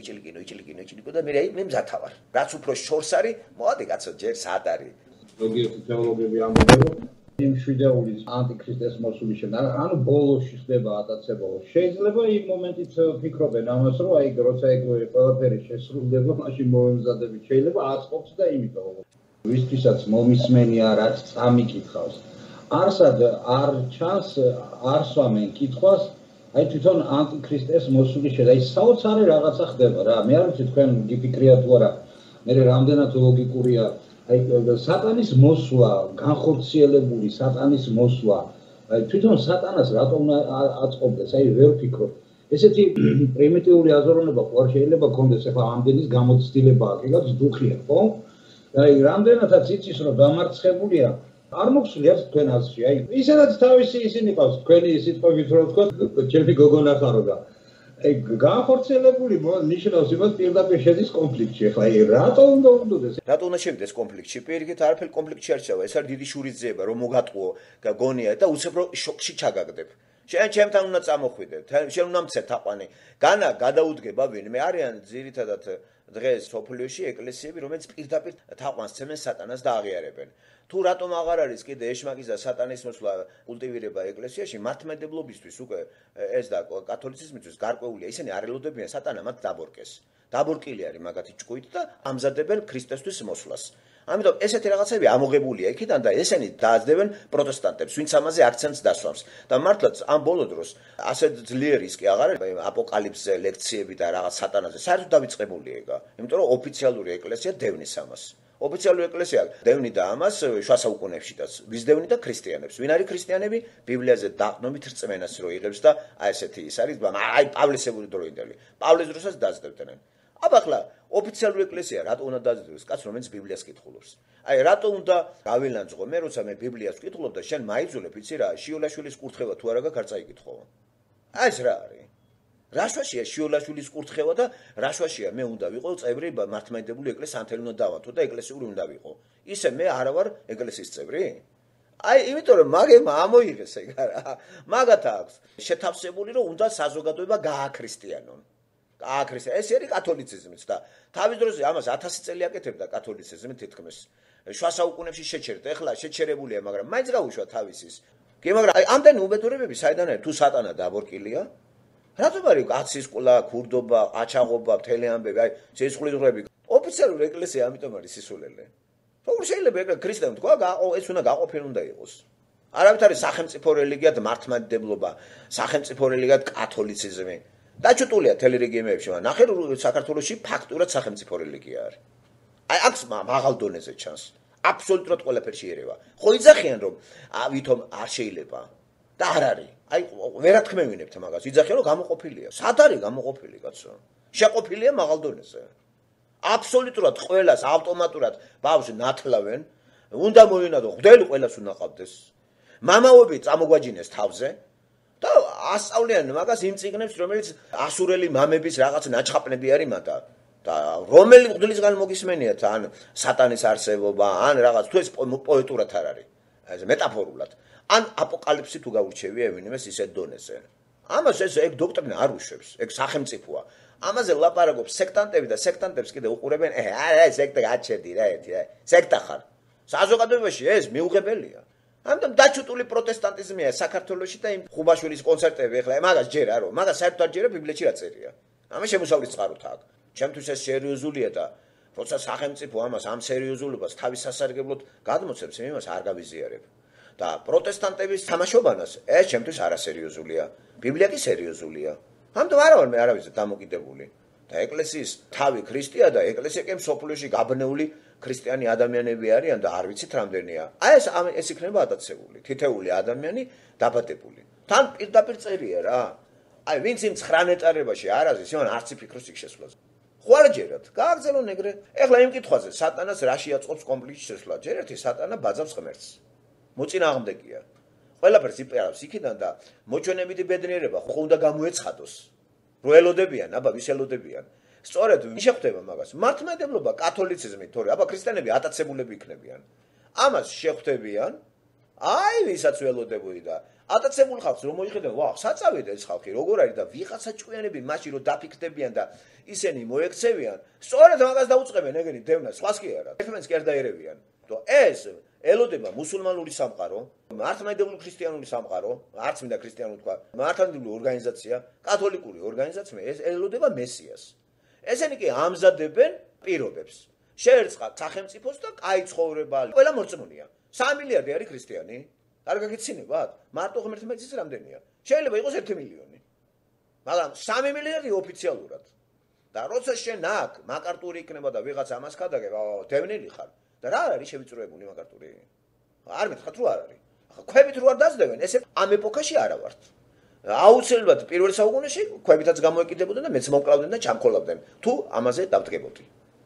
Speaker 1: იჭილკინო და მე მზად ვარ. რაც უფრო შორს არის, მოადი კაცო, ჯერ სად არის?
Speaker 2: ზოგიერთი თეოლოგები ამბობენ, რომ იმ შვიდეულის ანტიქრისტეს მოსულის შემდეგ, ანუ ბოლოში ხდება ატაცება. შეიძლება იმ მომენტით ფიქრობენ ამას, რომ აი როცა ეგ ყველაფერი შესრულდება, მაშინ მოემზადებით. შეიძლება აწყობს და იმიტომ. ვისთვისაც მომისმენია, რაც წამიკითხავს. არსად არ ჩანს არ სვამენ კითხვას, აი თვითონ ანტიქრისტეს მოსულის შემდეგ, აი საოცარი რაღაცა ხდება რა. მე არ ვიცი თქვენ გიფიქრია თუ არა. მე რამდენად ლოგიკურია აი სატანის მოსვლა, განხორციელებული სატანის მოსვლა, აი თვითონ სატანას რატომ აწყობდეს, აი ვერ ვფიქრობ. ესეთი პრიმიტიული აზროვნება ხო არ შეიძლება გქონდეს, ახლა ამდენის გამოცდილებაა, კიდევ ძუხია, ხო? აი რამდენადაც იცის რომ დამარცხებულია, არ მოხსნიათ თქვენ აზრში, აი ისედაც თავისი ისინი ყავს, თქვენი სიტყვებით რომ ვთქვა, ჩემი გოგონა ხარო და აი განხორციელებული ნიშნავს იმას პირდაპირ შედის კონფლიქტში. ახლა აი რატომ უნდა უნდოდეს?
Speaker 1: რატო უნდა შევიდეს კონფლიქტში? პირიქით არაფერი კონფლიქტში არ შევა. ეს არის დიდი შურისძიება, რომ მოგატყუო და გონია და უცებ რომ შოკში ჩაგაგდებ. შენ ჩემთან უნდა წამოხვიდე, შენ უნდა მცე თაყვანი. განა გადაუდგება ვინმე არიან ძირითადად დღეს სოფლიოში ეკლესიები, რომელიც პირდაპირ თაყვანს ცემენ სატანას და აღიარებენ. თუ რატომ აღარ არის კიდე ეშმაკის და სატანის მოსვლა კულტივირება ეკლესიაში, მართლმადიდებლობისთვის უკვე ეს და კათოლიციზმისთვის გარკვეულია, ისინი არ ელოდებიან სატანა მათ დაბორკეს. დაბორკილი არის მაგათი ჭკუით და ამზადებენ ქრისტესთვის მოსვლას. ამიტომ ესეთი რაღაცები ამოღებულია იქიდან და ესენი დააძლებენ პროტესტანტებს, ვინც ამაზე აქცენტს დასვამს. და მართლაც ამ ბოლო დროს ასე ძლიერი ის კი აღარ არის აპოკალიფსზე ლექციები და რაღაც სატანაზე. საერთოდ დავიწყებული ეგა. იმიტომ რომ ოფიციალური ეკლესია დევნის ამას. ოფიციალური ეკლესია დევნიდა ამას შუა საუკუნეებშიც. ვის დევნიდა? ქრისტიანებს. ვინ არის ქრისტიანები? ბიბლიაზე დაყნობით რწმენას რო იღებს და აი ესეთი ის არის, აი პავლესებული დროინდელი. პავლეს დროსაც დაძდებდნენ. აბახლა ოფიციალური ეკლესია რატო უნდა დაძდებს კაც რომელიც ბიბლიას კითხულობს? აი რატო უნდა გავილანძღო მე როცა მე ბიბლიას ვკითხულობ და შენ მაიძულებ იცი რა შიოლაშვილის კურთხევა თუ არა გაქვს არ წაიკითხო. აი ეს რა არის? რაშვაშია შიოლაშვილის კურთხევა და რაშვაშია მე უნდა ვიყო წევრი მართლმადიდებლური ეკლესიის ანთელი უნდა დავანთო და ეკლესიური უნდა ვიყო. ისე მე არა ვარ ეკლესიის წევრი? აი იმიტომ რომ მაგემა ამოიღეს ეგ არა. მაგათა აქვს შეთავსებული რომ უნდა საზოგადოება გააქრისტიანონ. ეს არის კათოლიციზმიც და თავის დროზე ამას 1000 წელი აკეთებდა კათოლიციზმი თითქმის. შუა საუკუნეებში შეჩერდა, ეხლა შეჩერებულია, მაგრამ მაინც გაუშვა თავისის. კი, მაგრამ აი ამდენი უბედურებები საიდან არის? თუ სატანა დაბორკილია? რატომ არის კაცის ყוლა, ქურდობა, ყაჩაღობა, მთელი ამბები, აი სისხლისღვრები. ოფიციალური ეკლესია ამიტომ არის სისულელე. როგორ შეიძლება ეგ ქრისტიანი თქვა, ეს უნდა გაყოფილი უნდა იყოს. არავით არის სახელმწიფო რელიგია და მართლმადიდებლობა, სახელმწიფო რელიგია და კათოლიციზმი. დაჭუტულია თელი რეგიონებში, მაგრამ ნახე საქართველოში ფაქტურად სახელმწიფო რელიგია არის. აი აქ მაღალ დონეზე ჩანს. აბსოლუტურად ყველაფერში ერევა. ხო იძახიან რომ ვითომ არ შეიძლება და არ არის. აი ვერათქმევინებთ მაგას. იძახიან რომ გამოყოფილია. სად არის გამოყოფილი კაცო? შეყოფილია მაღალ დონეზე. აბსოლუტურად ყველას ავტომატურად ბავშვს ნათლავენ. უნდა მოინადო, ღვთელი ყველას უნდა ყავდეს. მამაობი წამოგვაჯინეს თავზე. და ასწავლიან მაგას იმ წიგნებს, რომელიც ასურელი მამების რაღაც ნაჩხაპნები არის მადა. და რომელი მღვდლისგან მოგისმენიათ, ან სატანის არსებობა, ან რაღაც თუ ეს პოეტურად არ არის. ეს მეტაფორულად. ან აპოკალიფსი თუ გაურჩევია ემინემეს ისეთ დონეზე. ამას ეგ დოქტრინა არ უშვებს, ეგ სახელმწიფოა. ამაზე ლაპარაკობს სექტანტები და სექტანტებს კიდე უყურებენ, არა, სექტა გაჩერდი რა ერთი რა. სექტა ხარ. საზოგადოებაში ეს მიუღებელია. ამიტომ დაჩუტული პროტესტანტიზმია საქართველოში და იმ ხუბაშვილის კონცერტები ეხლა მაგას ჯერა რომ მაგას საერთოდ არ ჯერა ბიბლიებში რა წერია. ამას შემოსავლის წყაროთ აქ. ჩემთვის ეს სერიოზულია და როცა სახელმწიფო ამას ამ სერიოზულობას თავის სასარგებლოდ გადმოცემს, იმას არ გავიზიარებ. და პროტესტანტების თამაშობანას ეს ჩემთვის არასერიოზულია. ბიბლია კი სერიოზულია. ამიტომ არა ვარ მე არავის დამოკიდებული. და ეკლესიის თავი ქრისტეა და ეკლესია კი მსოფლიოში გაბნეული ქრისტიანი ადამიანები არიან და არ ვიცით რამდენია. ეს იქნება ატაცებული, თითეული ადამიანი დაბადებული. თან პირდაპირ წერია რა. ვინც იმ 9 ნეტარებაში არ არის, იმან არც იფიქროს იქ შესვლაზე. ხო არ ჯერათ, გააგრძელონ ეგრე. ეხლა იმ კითხვაზე სატანას რაში აწყობს კონფლიქტში შესვლა? ჯერ ერთი სატანა ბაძავს ღმერთს. მოწინააღმდეგეა. ყველაფერს იპარავს იქიდან და მოჩვენებითი ბედნიერება ხო უნდა გამოეცხადოს. რო ელოდებიან, აბა ვის ელოდებიან? სწორედ ვინ შეხვდება მაგას? მართლმადიდებლობა, კათოლიციზმი, თორე აბა ქრისტიანები ატაცებულები იქნებიან. ამას შეხვდებიან, ვისაც ველოდებოდი და ატაცებულ ხალხს რომ მოიხედავენ, ვაუ, საწავიდა ეს ხალხი, როგორ არის და ვიღაცა ჭკვიანები მაშინ რომ დაფიქდებიან და ისინი მოექცევიან, სწორედ მაგას დაუწყებენ ეგენი დევნას, სხვას კი არა. ერთმანეთს კი არ დაერევიან. ეს ელოდება მუსულმანური სამყარო, მართლმადიდებლური ქრისტიანული სამყარო, არც მინდა ქრისტიანული თქვა, მართლმადიდებლური ორგანიზაცია, კათოლიკური ორგანიზაცია, ეს ელოდება მესიას. ესენი კი ამზადებენ პირობებს. შეერწყა სახელმწიფოს და კაი ცხოვრება, ყველა მორწმუნეა. 3 მილიარდი არის ქრისტიანი. არ გაგიცინებათ? მარტო ღმერთმეცის რამდენია? შეიძლება იყოს 1 მილიონი. მაგრამ 3 მილიარდი ოფიციალურად. და როცა შენ აქ მაკარტური იქნება და ვიღაც ამას ქადაგება, დევნილი ხარ. და რა არის შევიწროებული მაკარტური? არ მეთქათ რო არ არის. ახლა ქვებით რო არ დაძდევენ, ესე ამ ეპოქაში არა ვართ. აუცილებლად პირველ საუკუნეში ქვებითაც გამოეკიდებოდნენ და მეც მომკლავდნენ და ჩამქოლავდნენ. თუ ამაზე დავდგებოდი.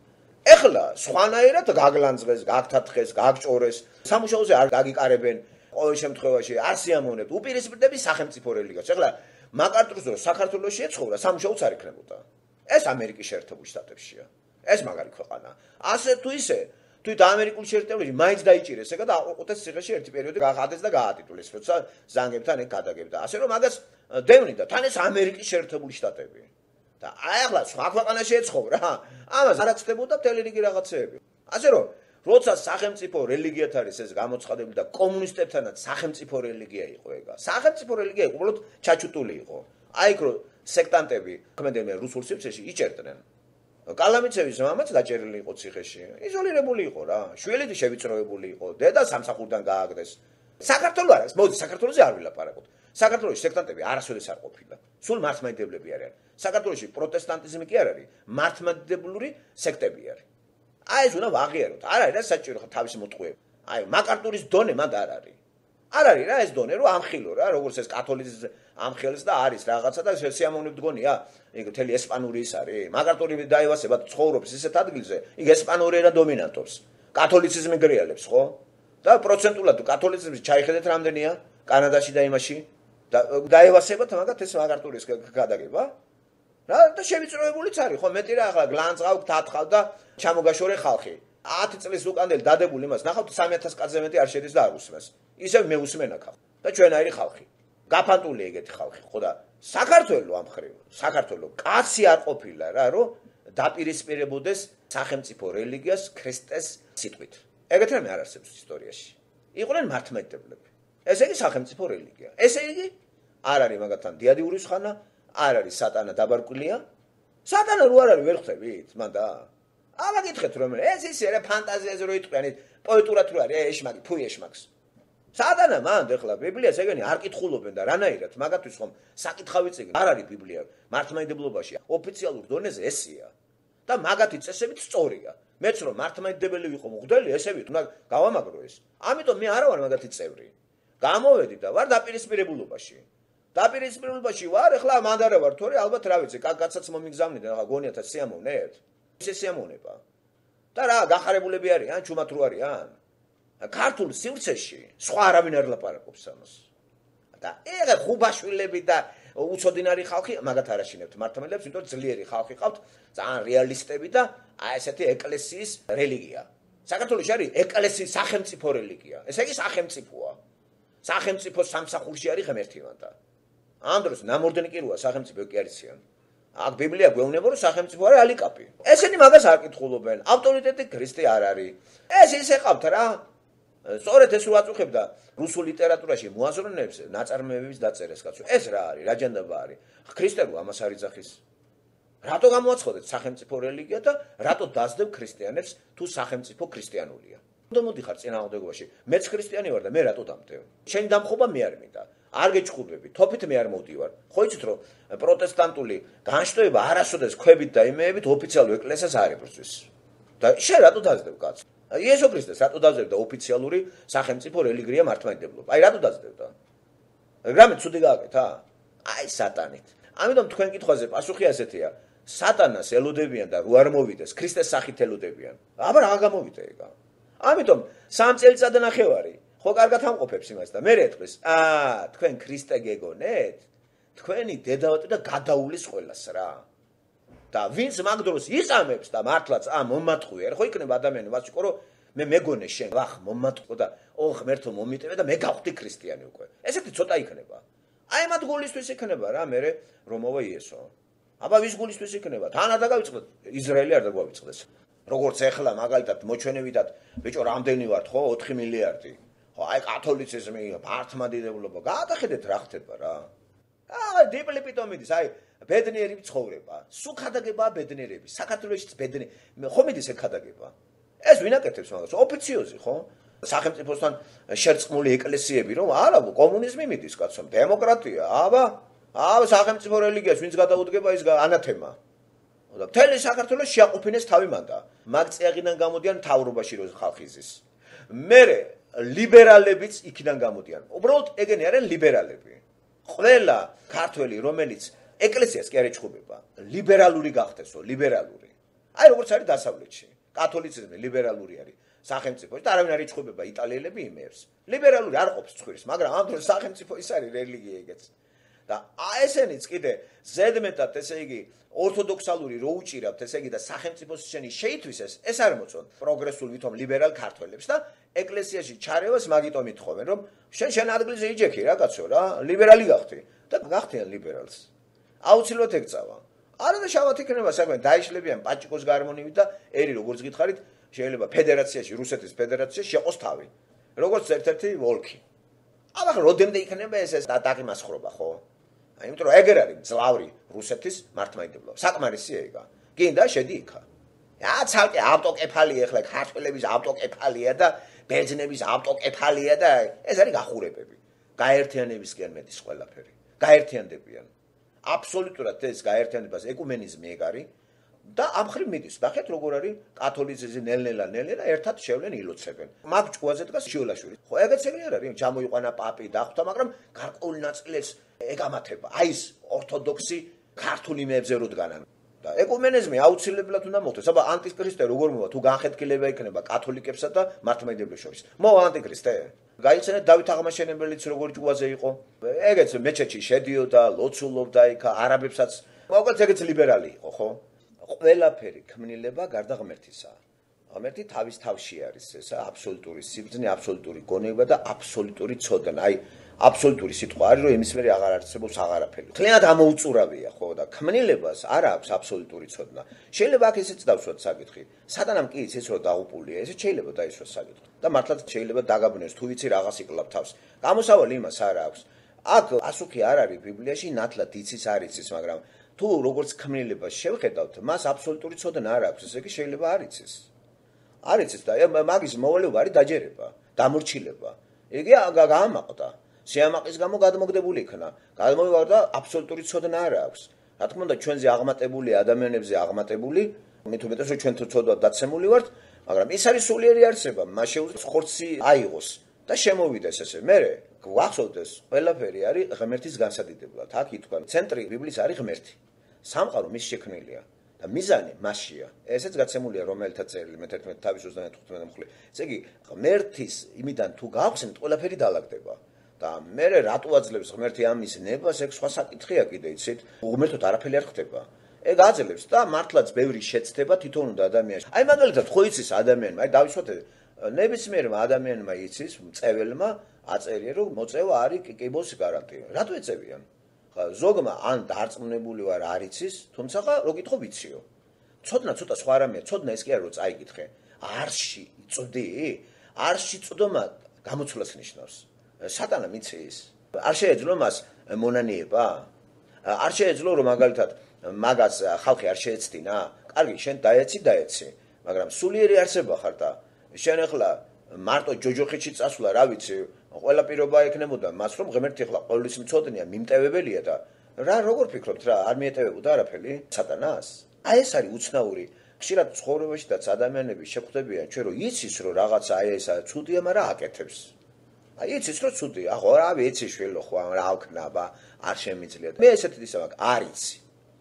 Speaker 1: ეხლა სხვანაირად გაგლანძღეს, გაგთათხეს, გაგჭორეს, სამუშაოზე არ გაგიკარებენ. ყოველ შემთხვევაში არ სიამოვნებთ, უპირისპირდები სახელმწიფო რელიგიას. ეხლა მაკარტურს რო საქართველოში ეცხოვრა, სამუშაოც არ იქნებოდა. ეს ამერიკის შეერთებულ შტატებშია. ეს მაგარი ქვეყანა. ასე თუ ისე თვით ამერიკულ შეერთებულში მაინც დაიჭირეს ეგა და აყოყოთეს ციხეში ერთი პერიოდი გაყადეს და გაატიტულეს, როცა ზანგებთან ეგ გადაგებდა. ასე რომ მაგას დევნიდა, თან ეს ამერიკის შეერთებული შტატები. და ახლა სხვა ქვეყანაში ეცხოვრა, ამას არ აცდებოდა მთელი რიგი რაღაცეები. ასე რომ როცა სახელმწიფო რელიგიათ არის ეს გამოცხადებული და კომუნისტებთანაც სახელმწიფო რელიგია იყო ეგა. სახელმწიფო რელიგია უბრალოდ ჩაჩუტული იყო. იქ რო სექტანტები ქმედნენ რუსულ სივრცეში იჭერდნენ. კალამიცევის მამაც დაჭერილი იყო ციხეში. იზოლირებული იყო რა. შვილიდი შევიწროებული იყო. დედა სამსახურიდან გააგდეს. საქართველოს არის, მოდი საქართველოზე არ ვილაპარაკოთ. საქართველოში სექტანტები არასოდეს არ ყოფილა. სულ მართლმადიდებლები არიან. საქართველოში პროტესტანტიზმი კი არ არის, მართლმადიდებლური სექტები არის. ეს უნდა ვაღიაროთ. არ არის რა საჭირო ხა თავის მოტყუები. მაკარტურის დონე მანდ არ არის. არ არის რა ეს დონე, რომ ამხილო რა, როგორც ეს კათოლიციზმი ამხილს და არის რაღაცა და სიამოვნებთ გონია, ეგ მთელი ესპანური ის არის. მაკარტური დაევასება ცხოვრობს ისეთ ადგილზე, იქ ესპანური ენა დომინანტობს. კათოლიციზმი გრიალებს, ხო? და პროცენტულად კათოლიციზმი ჩაიხედეთ რამდენია კანადაში და იმაში და დაევასებათ მაგათ ეს მაკარტურის გადაგება. რა და შევიწროებულიც არის, ხო? მეტი რა ახლა გლანძღავ, თათხავ და ჩამოგაშორე ხალხი. 10 წლის უკანდელი დადებული იმას ნახავთ 3000 კაცზე მეტი არ შედის და არ უსმენს. ისევ მეუსმენა ხალხი და ჩვენაირი ხალხი. გაფანტული ეგეთი ხალხი, ხო და საქართველოს ამ ხრივ, საქართველოს კაცი არ ყოფილა რა, რომ დაპირისპირებოდეს სახელმწიფო რელიგიას ქრისტეს სიტყვით. ეგეთ რამე არ არსებობს ისტორიაში. იყვნენ მართლმადიდებლები. ესე იგი სახელმწიფო რელიგია. ესე იგი არ არის მაგათთან დიადი ურისხანა, არ არის სატანა დაბარკვილია. სატანა რო არ არის ვერ ხვდებით, მანდა. აბა გითხეთ რომ ეს ისე რა ფანტაზიაზე რო იტყვიან, პოეტურად რო არის, ეშმაკი, ფუი ეშმაკს. სატანა მანდ ეხლა ბიბლიას ეგენი არ კითხულობენ და რანაირად მაგათთვის ხომ საკითხავი წიგნი არ არის ბიბლია მართლმადიდებლობაში ოფიციალურ დონეზე ესია და მაგათი წესებით სწორია. მეც რომ მართლმადიდებელი ვიყო მღვდელი, ესე ვით უნდა გავამაგრო ეს. ამიტომ მე არა ვარ მაგათი წევრი. გამოვედი და ვარ დაპირისპირებულობაში. დაპირისპირებულობაში ვარ, ეხლა მანდარა ვარ, თორე ალბათ რა ვიცი, კაცაც მომიგზავნიდა, ახლა გონიათ სიამოვნეთ. ისე სიამოვნება. და რა, გახარებულები არიან, ჩუმად რო არიან. ქართულ სივრცეში სხვა არავინ არ ლაპარაკობს ამას. და ეგ ხუბაშვილები და უცოდინარი ხალხი მაგათ არ აშინებთ მართლმადიდებლებს, იმიტომ ძლიერი ხალხი ყავთ, ძალიან რეალისტები და ესეთი ეკლესიის რელიგია. საქართველოში არის ეკლესიის სახელმწიფო რელიგია. ესე იგი სახელმწიფოა. სახელმწიფოს სამსახურში არის ღმერთი მანდა. ამ დროს ნამორდენი კი როა სახელმწიფო კი არიციან. აქ ბიბლია გვეუბნება რომ სახელმწიფო არის ალიკაპი. ესენი მაგას არ კითხულობენ. ავტორიტეტი ქრისტე არ არის. ეს ისე ყავთ რა. სწორედ ეს რო აწუხებდა რუსულ ლიტერატურაში მოაზროვნეებს ნაწარმოებების დაწერას კაცო. ეს რა არის? რა ჯანდაბა არის? ქრისტე რო ამას არ იძახის. რატო გამოაცხოდეთ სახელმწიფო რელიგია და რატო დაძდებ ქრისტიანებს თუ სახელმწიფო ქრისტიანულია? მოდიხარ წინააღმდეგობაში. მეც ქრისტიანი ვარ და მე რატო დამტევ? შენი დამხობა მე არ მინდა. არ გეჭხუბები, თოფით მე არ მოვდივარ. ხო იცით რომ პროტესტანტული განშტოება არასოდეს ქვებით და იმეებით ოფიციალურ ეკლესიას არ ებრძვის. და შენ რატო დაძდებ კაც? იესო ქრისტეს რატო დაძდებდა ოფიციალური სახელმწიფო რელიგია მართლმადიდებლობა? აი რატო დაძდებდა? რამე ცუდი გააკეთა? აი სატანით. ამიტომ თქვენ კითხვაზე პასუხი ასეთია. სატანას ელოდებიან და რო არ მოვიდეს, ქრისტეს სახით ელოდებიან. აბა რა გამოვიდა ეგა? ამიტომ 3 წელიწადნახევარი ხო კარგად ამყოფებს იმას და მე ეთქვის, თქვენ ქრისტე გეგონეთ? თქვენი დედავატი და გადაულის ყველას რა. და ვინც მაგ დროს იწამებს და მართლაც მომატყუე, ხო იქნება ადამიანი ვაჭკო რომ მე მეგონე შენ, ვახ მომატყო და ღმერთო მომიტევე და მე გავხდი ქრისტიანი უკვე. ესეთი ცოტა იქნება. აი მათ გულისთვის იქნება რა, მე რომ მოვა იესო. აბა ვის გულისთვის იქნება? თან არ დაგავიწყდეთ, ისრაელი არ დაგვავიწყდეს. როგორც ეხლა მაგალითად მოჩვენებიდათ, ბიჭო, რამდენი ვართ ხო? 4 მილიარდი. ხო, აი კათოლიციზმი, მართლმადიდებლობა, გააკეთეთ რა ხდება რა. აი დიპლიპიტო მიდის, აი ბედნიერი ცხოვრება. სულ ხადაგებაა ბედნიერები. საქართველოშიც ბედნიერი. ხო მიდის ეგ ხადაგება. ეს ვინ აკეთებს მაგას? ოფიციოზი, ხო? სახელმწიფოსთან შერწყმული ეკლესიები, რომ არა, კომუნიზმი მიდის, კაცო, დემოკრატია, აბა სახელმწიფო რელიგიას ვინც გადაუდგება ის ანათემა. და მთელი საქართველოს შეაყოფინეს თავი მანდა. მაგ წიაღიდან გამოდიან მთავრობაში რო ხალხი იზის. მერე ლიბერალებიც იქიდან გამოდიან. უბრალოდ ეგენი არიან ლიბერალები. ყველა ქართველი, რომელიც ეკლესიას კი არ ეჭხუბება, ლიბერალური გახდესო, ლიბერალური. აი როგორც არის დასავლეთში. კათოლიციზმი ლიბერალური არის სახელმწიფოში და არავინ არ ეჭხუბება იტალიელები იმერს. ლიბერალური არ ყოფს ცხვირს, მაგრამ ამ დროს სახელმწიფო ის არის რელიგია ეგეც. და ესენიც კიდე ზედმეტად ესე იგი ორთოდოქსალური რო უჭირავთ ესე იგი და სახელმწიფოს შენი შეითვისეს, ეს არ მოწონთ პროგრესულ ვითომ ლიბერალ ქართველებს და ეკლესიაში ჩარევას მაგიტომ ითხოვენ, რომ შენ ადგილზე იჯექი რა კაცო რა, ლიბერალი გახდი და გახდიან ლიბერალს. აუცილებლად ეგწავა. არა და შავად იქნება საქმე, დაიშლებიან პაჭიკოს გარმონივით და ერი როგორც გითხარით, შეიძლება ფედერაციაში, რუსეთის ფედერაციაში შეყოს თავი. როგორც ერთ-ერთი ვოლქი. აბა როდემდე იქნება ეს დაგიმასხრობა ხო? აი იმიტომ რომ ეგერ არის ძლავრი რუსეთის მართლმადიდებლობა. საკმარისია ეგა. გინდა შედი იქა. ცალკე ავტოკეფალია ახლა ქართველების ავტოკეფალია და ბერძნების ავტოკეფალია და ეს არის გახურებები. გაერთიანებისკენ მედის ყველაფერი. გაერთიანდებიან. აბსოლუტურად ეს გაერთიანებას ეკუმენიზმი ეგ არის და ამ ხრივ მიდის. ნახეთ როგორ არის კათოლიციზმი ნელ-ნელა ერთად შევლენ ილოცებენ. მაგ ჭკუაზე დგას შიოლაშვილი. ხო ეგეც ეგრე არ არის, ჩამოიყვანა პაპი დახვდა, მაგრამ გარკვეული ნაწილიც ეგამათება. აი ეს ორთოდოქსი ქართული მეებზე როდგანან. და ეკუმენიზმი აუცილებლად უნდა მოხდეს. აბა ანტიქრისტე როგორ მოვა თუ განხეთქილება იქნება კათოლიკებსა და მართლმადიდებლებს შორის. მოვა ანტიქრისტე. გაიცანეთ დავით აღმაშენებელიც როგორ ჭკუაზე იყო. ეგეც მეჩეთში შედიოდა, ლოცულობდა იქ არაბებსაც. მოკლედ ეგეც ლიბერალი იყო, ხო? ყველაფერი ქმნილება გარდა ღმერთისა. ღმერთი თავის თავში არის, ესა აბსოლუტური სიბრძნე, აბსოლუტური გონება და აბსოლუტური ცოდნა. აი აბსოლუტური სიტყვა არის, რომ იმის მერე აღარ არსებობს აღარაფერი. მთლიანად ამოუწურავია, ხო, და ქმნილებას არ აქვს აბსოლუტური ცოდნა. შეიძლება აქ ესეც დავსვათ საკითხი. სატანამ კი იცის, რომ დაღუპულია, ესე შეიძლება დაისვას საკითხი. და მართლაც შეიძლება დაგაბნევს, თუ ვიცი რაღაც იკლავ თავს. გამოსავალი იმას არ აქვს. აქ პასუხი არ არის ბიბლიაში, ნათლად იცის არ იცის, მაგრამ თუ როგორც ქმნილებას შევხედავთ, მას აბსოლუტური ცოდნა არ აქვს, ესე იგი შეიძლება არ იცის. არ იცის და მაგის მოვალეობა არის დაჯერება, დამორჩილება. იგი გაამაყდა. შეამაყის გამო გადმოგდებული იქნა. გადმოვიდა და აბსოლუტური ცოდნა არ აქვს. რა თქმა უნდა, ჩვენზე აღმატებული ადამიანებზე აღმატებული, მით უმეტეს რომ ჩვენ ცოდვად დაცემული ვართ, მაგრამ ის არის სულიერი არსება, მას შეუძლია ხორცი აიღოს და შემოვიდეს ესე. მე გვახსოვდეს, ყველაფერი არის ღმერთის განსადიდებლად. აქ ითქვა, ცენტრი ბიბლის არის ღმერთი. სამყარო მის შექმნილია და მიზანი მასშია. ესეც გაცემულია რომელთა წერილი მე-11 თავის 35 მხრივ. ესე იგი, ღმერთის იმიდან თუ გავხსენთ, ყველაფერი დაალაგდება. და მე რატო აძლევს ღმერთი ამის ნებას, ეგ სხვა საკითხია კიდე, იცით? ღმერთოთ არაფერი არ ხდება. ეგ აძლევს და მართლაც ბევრი შეცდება თვითონ უნდა ადამიანში. აი მაგალითად ხო იცის ადამიანმა, აი დავისვათ ნებისმიერმა ადამიანმა იცის, მწეველმა აწერია რომ მოწევა არის კიბოს გარანტია. რატო ეწევიან? ხა ზოგმა ან დარწმუნებული ვარ არ იცის, თუმცა ხა რო გითხო ვიციო. ცოდნა ცოტა სხვა რამეა, ცოდნა ეს კი არა რომ წაიკითხე. არსში იწვდი? არსში წვდომა გამოცვლას ნიშნავს. სატანა მიცის. არ შეეძლო მას მონანიება? არ შეეძლო რომ მაგალითად მაგას ხალხი არ შეეცდინა? კარგი, შენ დაეცი, მაგრამ სულიერი არსება ხარ და შენ ახლა მარტო ჯოჯოხეთში წასვლა, რა ვიცი, ყველა პირობა ექნებოდა მას რომ ღმერთი ახლა ყოვლის მწოდნია, მიმტევებელია და რა როგორ ფიქრობთ რა, არ მიეტევებოდა არაფერი სატანას? აი ეს არის უცნაური. ხშირად ცხოვრებაშიც ადამიანები შეხვდებიან ჩვენ რომ იცის რომ რაღაცა აი ესა ცუდია, მაგრამ აკეთებს. აი იცის რომ ცუდია, ახო რა ვიცი შვილო ხო რა ვქნაბა, არ შემიძლია. მე ესეთი ისა მაგ არ იცი.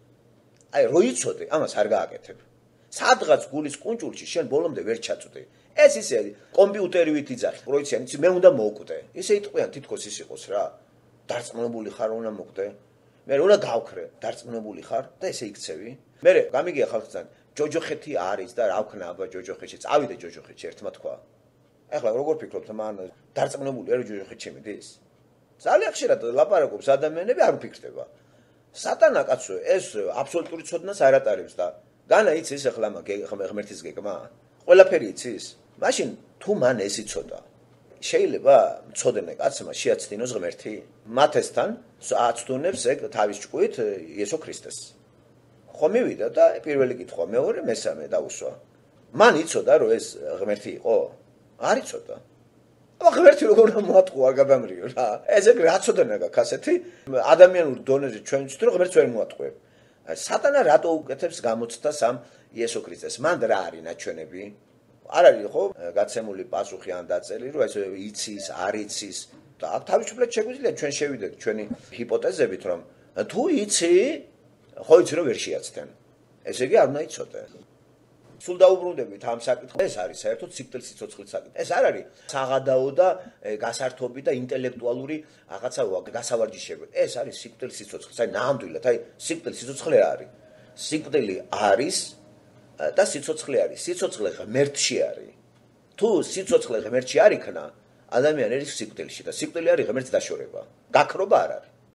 Speaker 1: აი რო იცოდე, ამას არ გააკეთებ. სადღაც გულის კუნჭულში შენ ბოლომდე ვერ ჩაწვდი. ეს ისე კომპიუტერივით იძახი, პროექციანი, მე უნდა მოვკვდე. ისე იტყვიან თითქოს ის იყოს რა. დარწმუნებული ხარ უნდა მოვკვდე. მე უნდა გავქრე, დარწმუნებული ხარ და ესე იქცევი. მე გამიგია ხალხთან, ჯოჯოხეთი არის და რა ვქნა აბა ჯოჯოხეთში, წავიდე ჯოჯოხეთში ერთმა თქვა. ეხლა როგორ ფიქრობთ, მან დარწმუნებული არ ჯოჯოხეთში მიდის? ძალიან ხშირად ლაპარაკობს ადამიანები არ უფიქრდება. სატანა კაცო, ეს აბსოლუტური ცოდნას არ ატარებს და განა იცის ახლა ღმერთის გეგმა? ყველაფერი იცის? მაშინ თუ მან ეს იცოდა, შეიძლება მწოდნე კაცმა შეაცდინოს ღმერთი? მათესთან აცდუნებს ეგ თავის ჭკუით იესო ქრისტეს. ხო მივიდა და პირველი კითხვა, მეორე, მესამე დაუსვა. მან იცოდა რომ ეს ღმერთი იყო? არ იცოდა. აბა ღმერთი როგორ მოატყო არ გადამრიო რა. ეს ეგ რა ცოდნა გაქვს ასეთი ადამიანურ დონეზე ჩვენ ვიცით რომ ღმერთს ვერ მოატყვევ. სატანა რატო უკეთებს გამოცდას ამ იესო ქრისტეს? მან რა არის ნაჩვენები? არ არის ხო გაცემული პასუხი ან დაწელი რომ ეს იცის, არ იცის და აქ თავისუფლად შეგვიძლია ჩვენ შევიდეთ ჩვენი ჰიპოთეზებით რომ თუ იცი, ხო იცი რომ ვერ შეაცდენ. ესე იგი არ უნდა იცოდე. სულ დაუბრუნდებით ამ საკითხს. ეს არის საერთოდ სიკვდილსიცოცხლის საკითხი. ეს არ არის საღადაო და გასართობი და ინტელექტუალური რაღაცა გასავარჯიშებელი. ეს არის სიკვდილსიცოცხლის. აი ნამდვილად, აი სიკვდილსიცოცხლე არის. სიკვდილი არის და სიცოცხლე არის. სიცოცხლე ღმერთში არის. თუ სიცოცხლე ღმერთში არ იქნა, ადამიანი არის სიკვდილში და სიკვდილი არის ღმერთს დაშორება. გაქრობა არ არის.